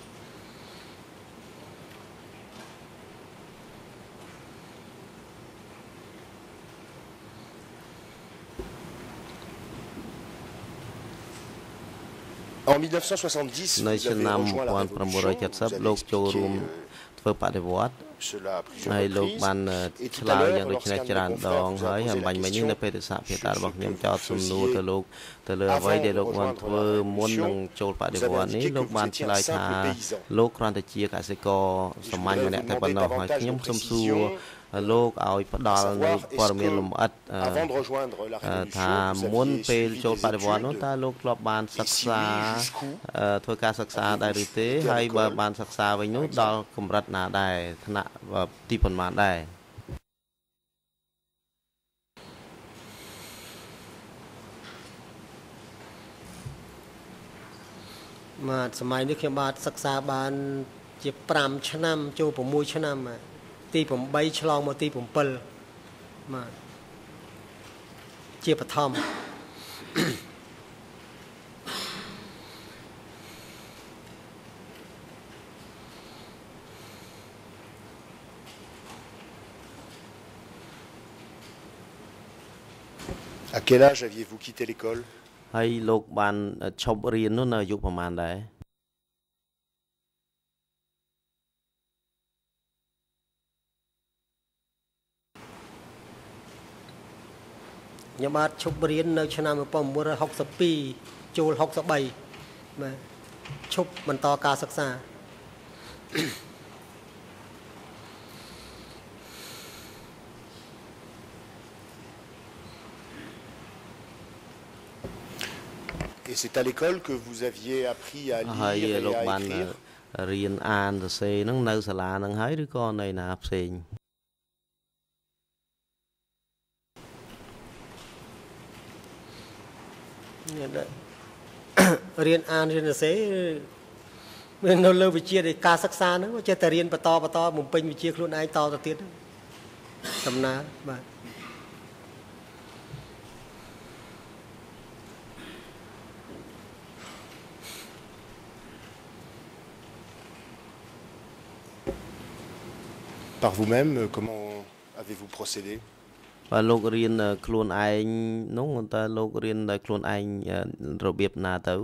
En 1970, vous avez rejoint la Révolution, vous avez expliqué cela à plusieurs reprises. Et tout à l'heure, lorsqu'un de mes confrères vous a posé la question sur ce que vous faisiez avant de rejoindre la Révolution, vous avez indiqué que vous étiez un simple paysan. Je voudrais vous demander davantage de précisions. Lôឲ្យផ្ដល់នៅព័ត៌មានលម្អិតថាមុនពេលចូលបដិវត្តន៍នោះតើលោកធ្លាប់បានសិក្សាធ្វើការសិក្សាដែរឬទេហើយបើបានសិក្សាវិញនោះដល់កម្រិតណាដែរថ្នាក់ទីប៉ុន្មានដែរបាទសម័យនេះខ្ញុំបាទសិក្សាបានជា5ឆ្នាំចូល6ឆ្នាំ ទី8ឆ្លងមកទី7បាទជាបឋម À quel âge aviez-vous quitté l'école? ហើយលោកបានឈប់រៀននោះនៅអាយុប្រមាណដែរខ្ញុំបាទឈប់រៀននៅឆ្នាំ1962ចូល63បាទឈប់បន្តការសិក្សា À Et c'est à l'école que vous aviez appris à lire et à écrire? រៀនអានសរសេរហ្នឹងនៅសាលាហ្នឹងហើយឬក៏នៅណាផ្សេងរៀនអានរៀនសរសេរមាននៅលើវិជ្ជានៃការសិក្សាហ្នឹងចេះតែរៀនបន្តបំពេញវិជ្ជាខ្លួនឯងតទៅទៀតដំណើរបាទ Par vous-même, comment avez-vous procédé? បាទលោករៀនខ្លួនឯងនោះតើលោករៀនដោយខ្លួនឯងរបៀបណាទៅ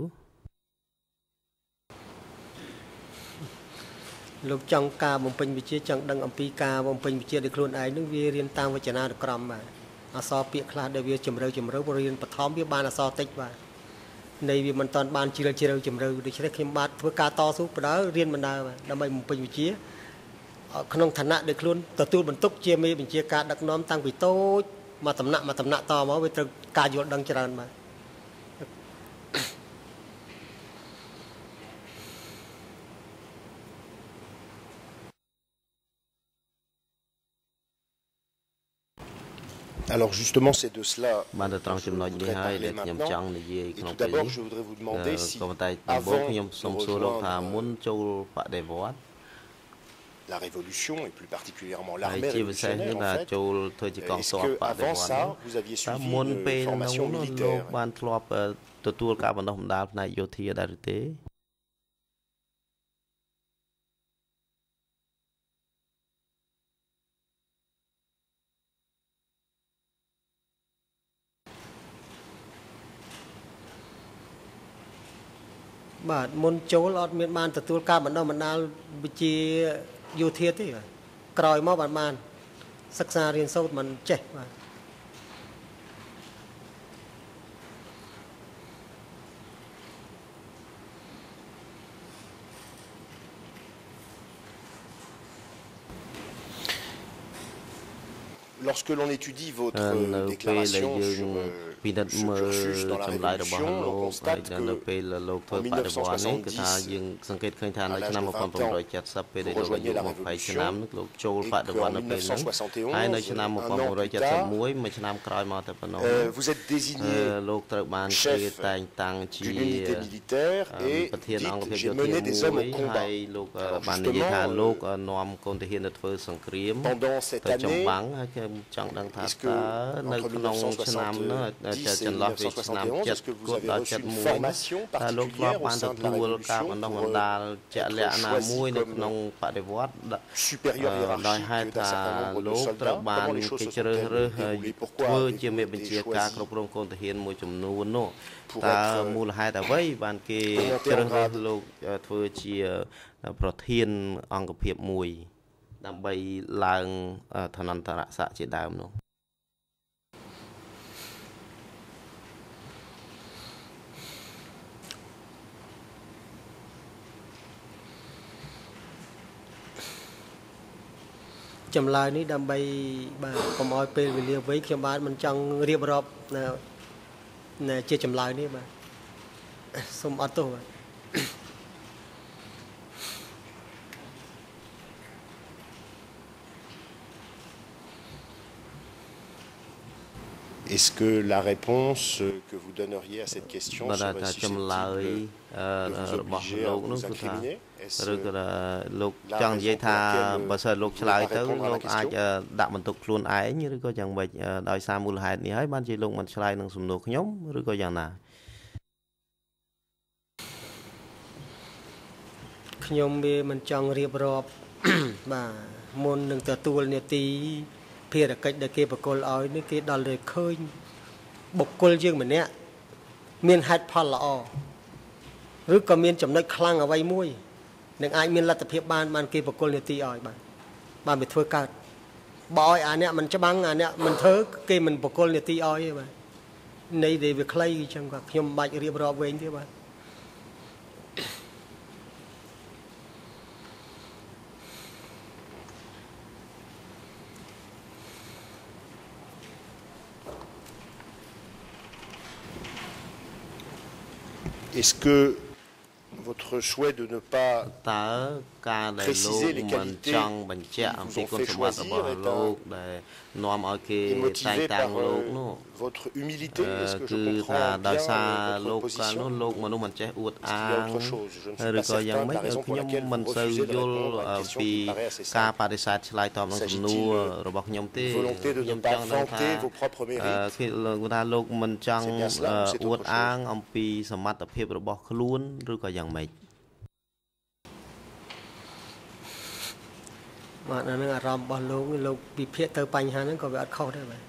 លោកចង់ការបំពេញវិជ្ជាចង់ដឹងអំពីការបំពេញវិជ្ជាដោយខ្លួនឯងនឹងវារៀនតាមវចនានុក្រមបាទអក្សរពាក្យខ្លះដែលវាជំរឿរៀនបឋមវាបានអក្សរតិចបាទនៃវាមិនតាន់បានជ្រាលជ្រៅជំរឿដូច្នេះខ្ញុំបាទធ្វើការតស៊ូបដៅរៀនបណ្ដើបាទដើម្បីបំពេញវិជ្ជាក្នុងឋានៈដែលខ្លួនទទួលបន្ទុកជាមេបញ្ជាការដឹកនាំតាំងពីតូចមកតំណែងតមកវាត្រូវការយល់ដឹងច្រើនបាទ Alors justement, c'est de cela. បានទៅត្រង់ចំណុចនេះហើយដែលខ្ញុំចង់និយាយក្នុងពេលនេះ D'abord, je voudrais vous demander si ក៏ប៉ុន្តែដំបូងខ្ញុំសូមសួរលោកថាមុនចូលបដិវត្ត la révolution et plus particulièrement l'armée révolutionnaire en fait, est-ce qu'avant ça, vous aviez suivi une formation militaire? បានធ្លាប់ទទួលការបណ្ដុះបណ្ដាលផ្នែកយោធាដែរឬទេបាទមុនចូលអត់មានបានទទួលការបណ្ដុះបណ្ដាលវិជ្ជាយោធាទេក្រោយមកបានសិក្សារៀនសូត្រមិនចេះបាទ Lorsque l'on étudie votre déclaration sur ce cursus dans la Révolution, on constate que en 1970, à l'âge de 20 ans, vous rejoignez la Révolution et qu'en 1971, un an plus tard, vous êtes désigné chef d'une unité militaire et dites, j'ai mené des hommes au combat. Alors justement, pendant cette année, est-ce que entre 1970 et 1971, est-ce que vous avez reçu une formation particulière au sein de la Révolution pour être choisi comme supérieur hiérarchique d'un certain nombre de soldats? Comment les choses se sont-elles déroulées? Pourquoi avez-vous été choisi pour être មូលហេតុអ្វីបានគេជ្រើសរើសលោកធ្វើជាប្រធានអង្គភាពមួយដើម្បីឡើងឋានន្តរស័ក្តិជាដើមនោះចម្លើយនេះដើម្បីបាទកុំឲ្យពេលវេលាវែងខ្ញុំបាទមិនចង់រៀបរាប់ជាចម្លើយនេះបាទសូមអត់ទោសបាទ Est-ce que la réponse que vous donneriez à cette question serait susceptible de vous obliger à vous incriminer? Est-ce la raison pour laquelle vous voulez répondre à la question? ដាក់បន្ទុកខ្លួនឯងឬក៏យ៉ាងម៉េចដោយសារមូលហេតុនេះហើយបានជាលោកមិនឆ្លើយនឹងសំណួរខ្ញុំឬក៏យ៉ាងណាខ្ញុំវាមិនចង់រៀបរាប់បាទមុននឹងទទួលនាទីភារកិច្ចដែលគេបកគលឲ្យនេះគេដល់តែឃើញបុគ្គលយើងម្នាក់មានហេតុផលល្អឬក៏មានចំណុចខ្លាំងអ្វីមួយនឹងអាចមានលទ្ធភាពបានគេបកគលនាទីឲ្យបានវាធ្វើកើតបើឲ្យអាអ្នកមិនច្បាំងអាអ្នកមិនធ្វើគេមិនបកគលនាទីឲ្យទេបាទនៃដែលវាខ្លីអញ្ចឹងក៏ខ្ញុំមិនបាច់រៀបរាប់វែងទេបាទប Est-ce que votre souhait de ne pas préciser les qualités qui vous ont fait choisir est motivé par votre humilité? Est-ce que je comprends bien votre position? Est-ce qu'il y a autre chose? Je ne suis pas certain de la raison pour laquelle vous refusez de répondre à une question qui paraît assez simple. S'agit-il d'une volonté de ne pas vanter vos propres mérites? C'est bien cela ou c'est autre chose? បាទអានឹងអារម្មណ៍របស់លោកវិភាគទៅបញ្ហាហ្នឹងក៏វាអត់ខុសដែរបាទ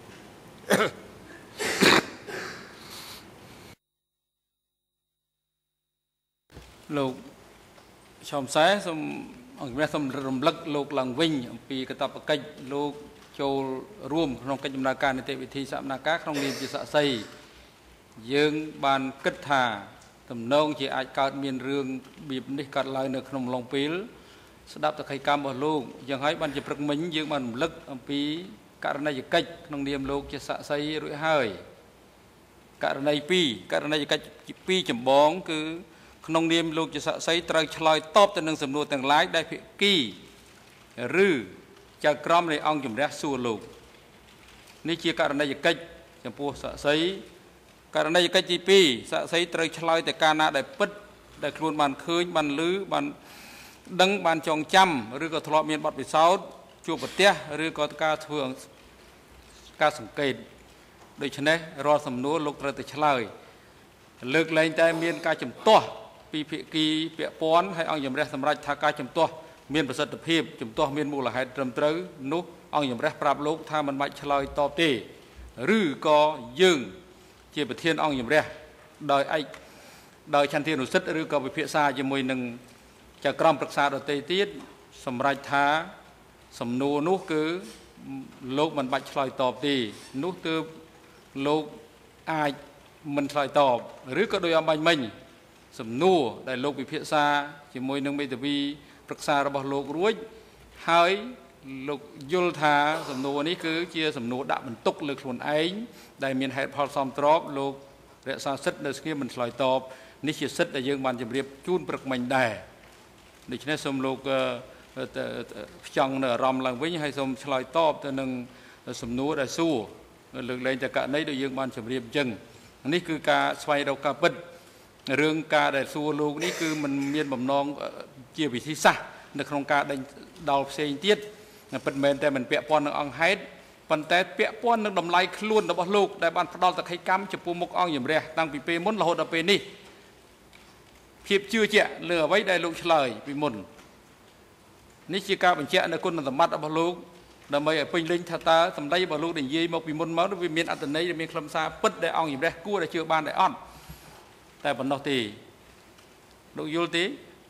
លោកឆោមសែសូមអង្គសូមរំលឹកលោកឡើងវិញអំពីកាតព្វកិច្ចលោកចូលរួមក្នុងកិច្ចដំណើរការនីតិវិធីសកម្មភាពក្នុងនាមជាសាក្សីយើងបានគិតថាតំណងជាអាចកើតមានរឿងរបៀបនេះកើតឡើងនៅក្នុងឡុងពេលស្ដាប់តក្កកម្មរបស់លោកយ៉ាងហើយបានជាព្រឹកមិញយើងបានរំលឹកអំពីករណីយកិច្ចក្នុងនាមលោកជាសាក្សីរួចហើយករណីកិច្ចពីរចម្បងគឺក្នុងនាមលោកជាសាក្សីត្រូវឆ្លើយតបទៅនឹងសំណួរទាំងឡាយដែលភាគីឬចៅក្រមនៃអង្គជំរះសួរលោកនេះជាករណីយកិច្ចចំពោះសាក្សីករណីយកិច្ចទី2សាក្សីត្រូវឆ្លើយទៅការណាដែលពិតដែលខ្លួនបានឃើញបានឮបានដឹងបានចងចាំឬក៏ធ្លាប់មានបទពិសោធន៍ជួបប្រទះឬក៏ការធ្វើការសង្កេតដូច្នេះរាល់សំណួរលោកត្រូវតែឆ្លើយលើកលែងតែមានការជំទាស់ពីភាគីពាក់ព័ន្ធហើយអង្គជំរះសម្រាប់ថាការជំទាស់មានប្រសិទ្ធភាពជំទាស់មានមូលហេតុត្រឹមត្រូវនោះអង្គជំរះប្រាប់លោកថាមិនបាច់ឆ្លើយតបទេឬក៏យើងជាប្រធានអង្គជំរះដោយឆន្ទានុសិទ្ធិឬក៏ពិភាក្សាជាមួយនឹងចៅក្រមប្រឹក្សាដទៃទៀតសម្រាប់ថាសំណួរនោះគឺលោកមិនបាច់ឆ្លើយតបទេនោះទើបលោកអាចមិនឆ្លើយតបឬក៏ដោយអំបញ្ញមិញសំណួរដែលលោកពិភាក្សាជាមួយនឹងមេធាវីប្រឹក្សារបស់លោករួចហើយលោកយល់ថាសំណួរនេះគឺជាសំណួរដាក់បន្ទុកលើខ្លួនឯងដែលមានហេតុផលសមស្របលោករក្សាសិទ្ធិនៅស្ងៀមមិនឆ្លើយតបនេះជាសិទ្ធិដែលយើងបានជម្រាបជូនព្រឹកមិញដែរដូច្នេះសូមលោកផ្ចង់នៅអារម្មណ៍ឡើងវិញហើយសូមឆ្លើយតបទៅនឹងសំណួរដែលសួរលើកលែងតែករណីដែលយើងបានជម្រាបអញ្ចឹងនេះគឺការស្វែងរកការពិតរឿងការដែលសួរលោកនេះគឺมันមានបំណងជាវិធីសាស្ត្រនៅក្នុងការដេញដោលផ្សេងទៀតពិតមែនតែមិនពាក់ព័ន្ធនឹងអង្គហេតុប៉ុន្តែពាក់ព័ន្ធនឹងតម្លៃខ្លួនរបស់លោកដែលបានផ្ដល់តក្កកម្មចំពោះមុខអង្គជំរះតាំងពីពេលមុនរហូតដល់ពេលនេះភាពជឿជាក់លើអ្វីដែលលោកឆ្លើយពីមុននេះជាការបញ្ជាក់នៅគុណសម្បត្តិរបស់លោកដើម្បីឲ្យពេញលេញថាតើសម្ដីរបស់លោកដែលនិយាយមកពីមុនមកវាមានអត្ថន័យមានខ្លឹមសារពិតដែលអង្គជំរះគួរតែជឿបានដែរអត់តែប៉ុណ្ណោះទេលោកយល់ទេ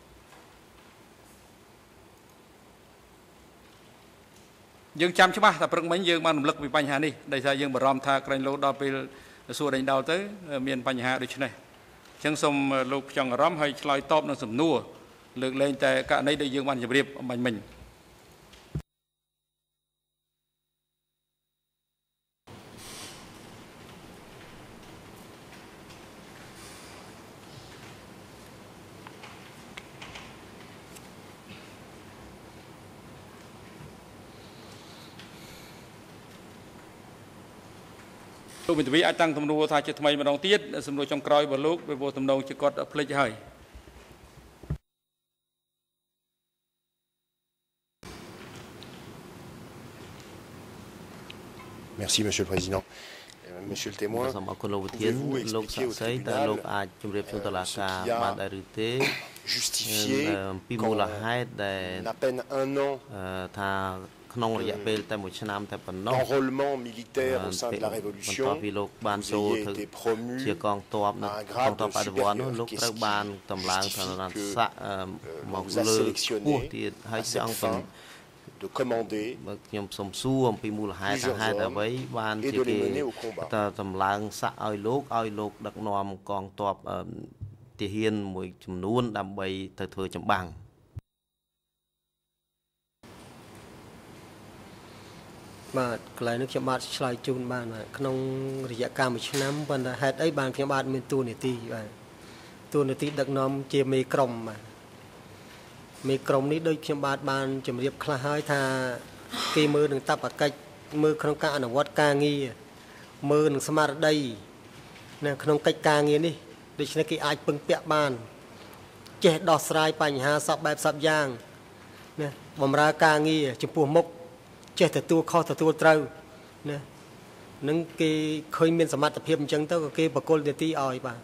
យើងចាំច្បាស់តែព្រឹកមិញយើងបានរំលឹកពីបញ្ហានេះដោយសារយើងបារម្ភថាក្រែងលោដល់ពេលសួរដេញដោលទៅមានបញ្ហាដូចនេះអញ្ចឹងសូមលោកផ្ចង់អារម្មណ៍ហើយឆ្លើយតបនឹងសំណួរលើកលែងតែករណីដែលយើងបានជម្រាបអំបញ្ញមិញ លោកវិទ្យាអាចតាំងទំនួលថាជាថ្មីម្ដងទៀតសំណួរចុងក្រោយរបស់លោកវាទំនងជាគាត់ភ្លេចហើយ Merci Monsieur le Président. Monsieur le témoin, pouvez-vous expliquer au tribunal ce qui a justifié qu'en à peine un an d'enrôlement militaire au sein de la Révolution, vous ayez été promu à un grade de supérieur qui est qu'on vous a sélectionné afin de commander plusieurs hommes et de les mener au combat. But កន្លែងនេះខ្ញុំបាទឆ្លើយជូនបានក្នុងរយៈកាលមួយឆ្នាំប៉ុន្តែហេតុអីបានខ្ញុំបាទមានតួនាទីបាទតួនាទីដឹកនាំជាមេក្រុមមេក្រុមនេះដូចខ្ញុំបានជម្រាបខ្លះហើយថាគេមើលនឹងតបកិច្ចមើលក្នុងការអនុវត្តការងារមើលនឹងស្មារតីនៅក្នុងកិច្ចការងារនេះដូច្នេះគេអាចពឹងពាក់បានចេះដោះស្រាយបញ្ហាសពបែបសពយ៉ាងណាបម្រើការងារចំពោះមុខចេះទទួលខុសទទួលត្រូវណានឹងគេឃើញមានសមត្ថភាពអញ្ចឹងទៅក៏គេបកគលនីតិឲ្យបាទ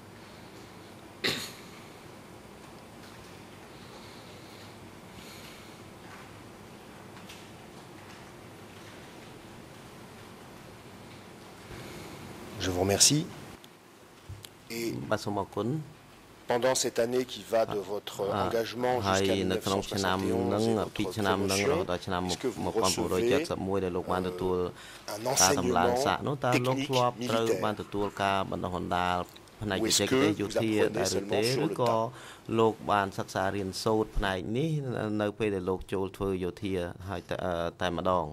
Je vous remercie. Et pendant cette année qui va de votre engagement jusqu'à 1971, est-ce que vous recevez un enseignement technique militaire? Ou est-ce que vous apprenez seulement sur le tas? លោកបានសិក្សារៀនសូត្រផ្នែកនេះនៅពេលដែលលោកចូលធ្វើយោធាហើយតែម្ដង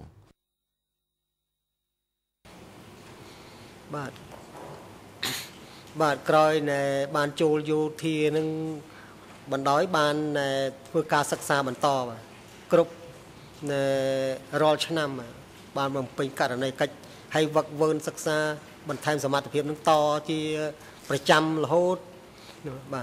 បាទក្រោយណែបានចូលយោធានឹងបណ្ដោយបានធ្វើការសិក្សាបន្តបាទគ្រប់រាល់ឆ្នាំបានបំពេញករណីកិច្ចហើយវឹកវើសិក្សាបន្ថែមសមត្ថភាពនឹងតជាប្រចាំរហូតបាទ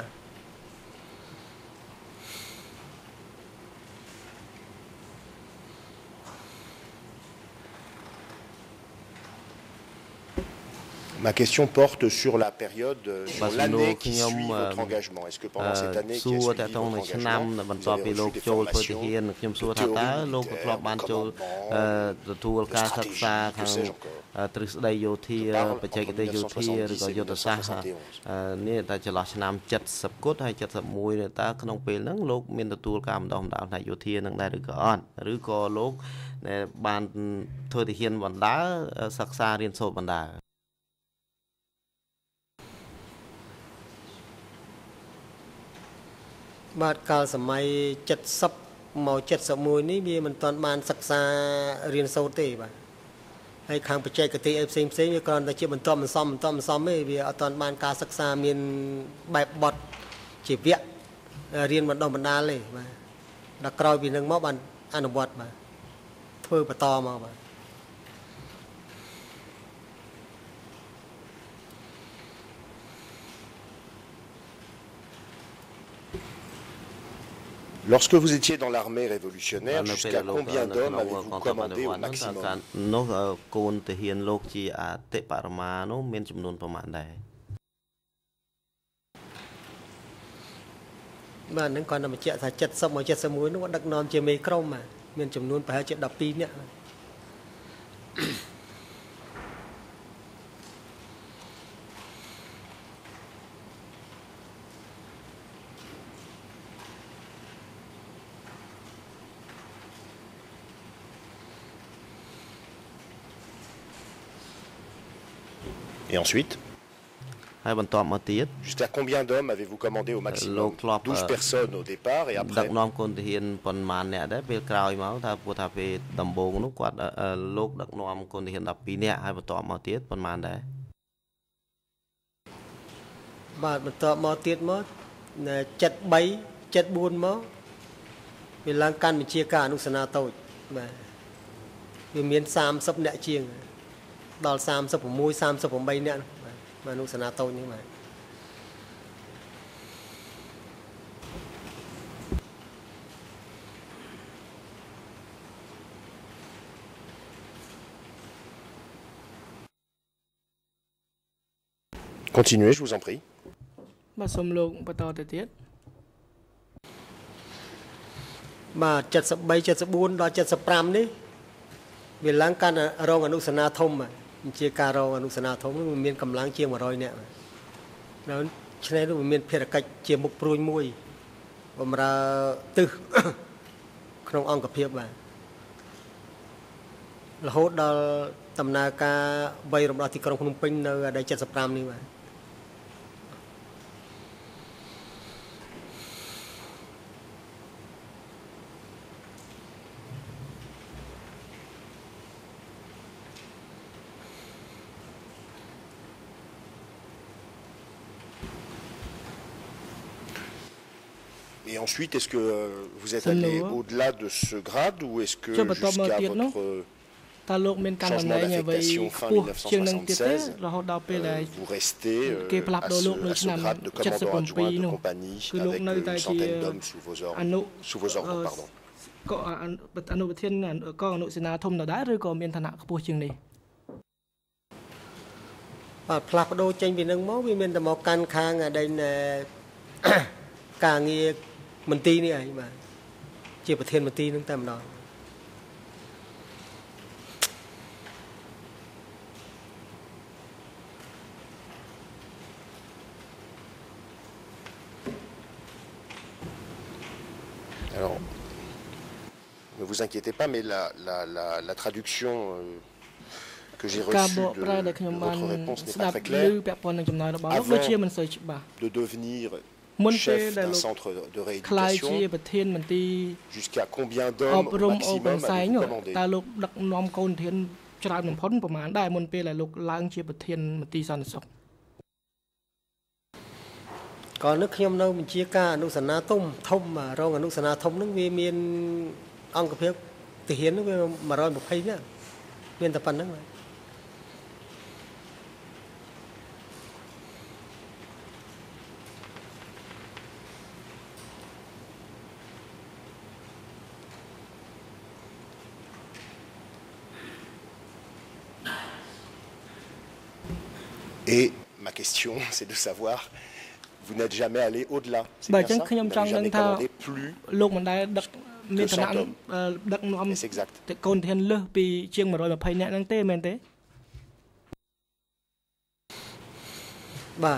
Ma question porte sur la période, sur l'année qui suit votre engagement. Est-ce que pendant cette année qui a suivi votre engagement, vous avez reçu des formations, de théorie militaire, commandement, de stratégie, que sais-je encore? Je parle entre 1970 et 1971. នេះតែចន្លោះឆ្នាំ 70 គត់ហើយ 71 តើក្នុងពេលហ្នឹងលោកមានទទួលការបណ្ដុះបណ្ដាលផ្នែកយោធានឹងដែរឬក៏អត់ឬក៏លោកបានធ្វើទាហានបណ្ដាសិក្សារៀនសូត្របណ្ដាបាទកាលសម័យ 70 មក 71 នេះវាមិនទាន់បានសិក្សារៀនសូត្រទេបាទហើយខាងបច្ចេកទេសផ្សេងៗវាគ្រាន់តែជាបន្តបន្សំទេវាអត់ទាន់បានការសិក្សាមានបែបបទជាវគ្គរៀនបណ្ដុះបណ្ដាលទេបាទដល់ក្រោយពីនឹងមកបានអនុវត្តបាទធ្វើបន្តមកបាទ Lorsque vous étiez dans l'armée révolutionnaire, jusqu'à combien d'hommes avez-vous commandé au maximum? នោះកូនទាហានលោកជាអតិបរមានោះមានចំនួនប្រមាណដែរបាទនឹងគាត់តែបញ្ជាក់ថា 70 មក 71 នោះដឹកនាំជាមេក្រុមមានចំនួនប្រហែលជា 12 នាក់ Et ensuite? Jusqu'à combien d'hommes avez-vous commandé au maximum? 12 personnes au départ et après? ដឹកនាំកូនទាហានប៉ុន្មានអ្នកដែរពេលក្រោយមកថាព្រោះថាពេលដំបូងនោះគាត់លោកដឹកនាំកូនទាហាន 12 នាក់ហើយបន្តមកទៀតប៉ុន្មានដែរបាទបន្តមកទៀតមក 73 74 មកវាឡើងកាន់បញ្ជាការអនុសេនាតូចបាទវាមាន 30 អ្នកជាង ដល់ 36 38 នាក់បាទអនុសេនាតូចនេះបាទ Continuez, je vous en prie. បាទសូមលោកបន្តទៅទៀតបាទ 73 74 ដល់ 75 នេះវាឡើងកាន់រងអនុសេនាធំជាការរងអនុសេនាធំមានកម្លាំងជាង 100 នាក់ដល់ឆ្នេះនោះមានភារកិច្ចជាមុខព្រួយមួយបម្រើទិសក្នុងអង្គភាពបាទរហូតដល់ដំណើរការវ័យរំដោះទីក្រុងភ្នំពេញនៅដៃ 75 នេះបាទ Et Et ensuite, est-ce que vous êtes allé au-delà de ce grade ou est-ce que jusqu'à votre changement d'affectation fin 1976, vous restez à ce grade de commandant adjoint de compagnie avec une centaine d'hommes sous vos ordres, pardon. ក៏អនុប្រធានក៏អនុសេនាធំដដែលឬក៏មានឋានៈខ្ពស់ជាងនេះបាទផ្លាស់ប្ដូរចេញពីនឹងមកវាមានតែមកកាន់ខាងដេញការងារមន្ទីរនេះឯងបាទជាប្រធានមន្ទីរនឹងតែម្ដង Alors, ne vous inquiétez pas, mais la traduction que j'ai reçue de votre réponse n'est pas très claire. Avant de devenir chef d'un centre de rééducation, jusqu'à combien d'hommes au maximum avez-vous commandé? ก่อนนึกខ្ញុំនៅបញ្ជាការអនុសនាធំរងអនុសនាធំនឹងវាមានអង្គភាពទាហាននឹងវា120នាក់មានតែប៉ុណ្្នឹង Et ma question, c'est de savoir, vous n'êtes jamais allé au-delà. C'est bien ça? Vous n'avez jamais commandé plus que 100 hommes. C'est exact. Bah.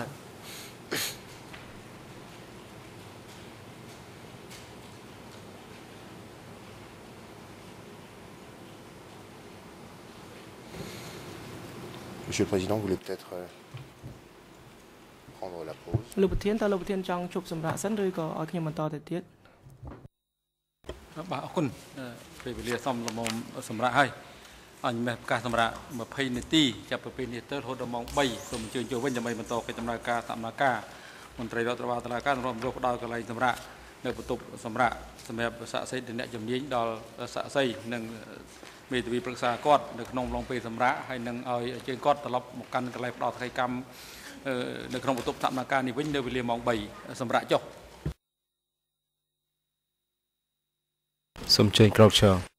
Monsieur le Président, vous voulez peut-être prendre la pause. លោកប្រធានតើលោកប្រធានចង់ជប់សម្រាប់សិនឬក៏ឲ្យខ្ញុំបន្តទៅទៀតបាទអរគុណពេលវេលាសមល្មមសម្រាប់ហើយអញ្ញមេប្រកាសសម្រាប់20នាទីចាប់ពីពេលនេះទៅរហូតដល់ម៉ោង3សូមអញ្ជើញចូលវិញដើម្បីបន្តកិច្ចដំណើរការតាមដំណើរការមន្ត្រីរដ្ឋបាលតុលាការរំលោភផ្ដល់កន្លែងសម្រាប់នៅបន្ទប់សម្រាប់សម្រាប់សាក់សីអ្នកជំនាញដល់សាក់សីនិងមេធាវីប្រឹក្សាគាត់នៅក្នុងឡងពេលសម្រាប់ហើយនឹងឲ្យជើងគាត់ត្រឡប់មកកាន់កន្លែងផ្ដល់ថៃកម្មនៅក្នុងបន្ទប់តាមដំណើរការនេះវិញនៅវេលាម៉ោង3សម្រាប់ចុះសូមអញ្ជើញក្រោកឈរ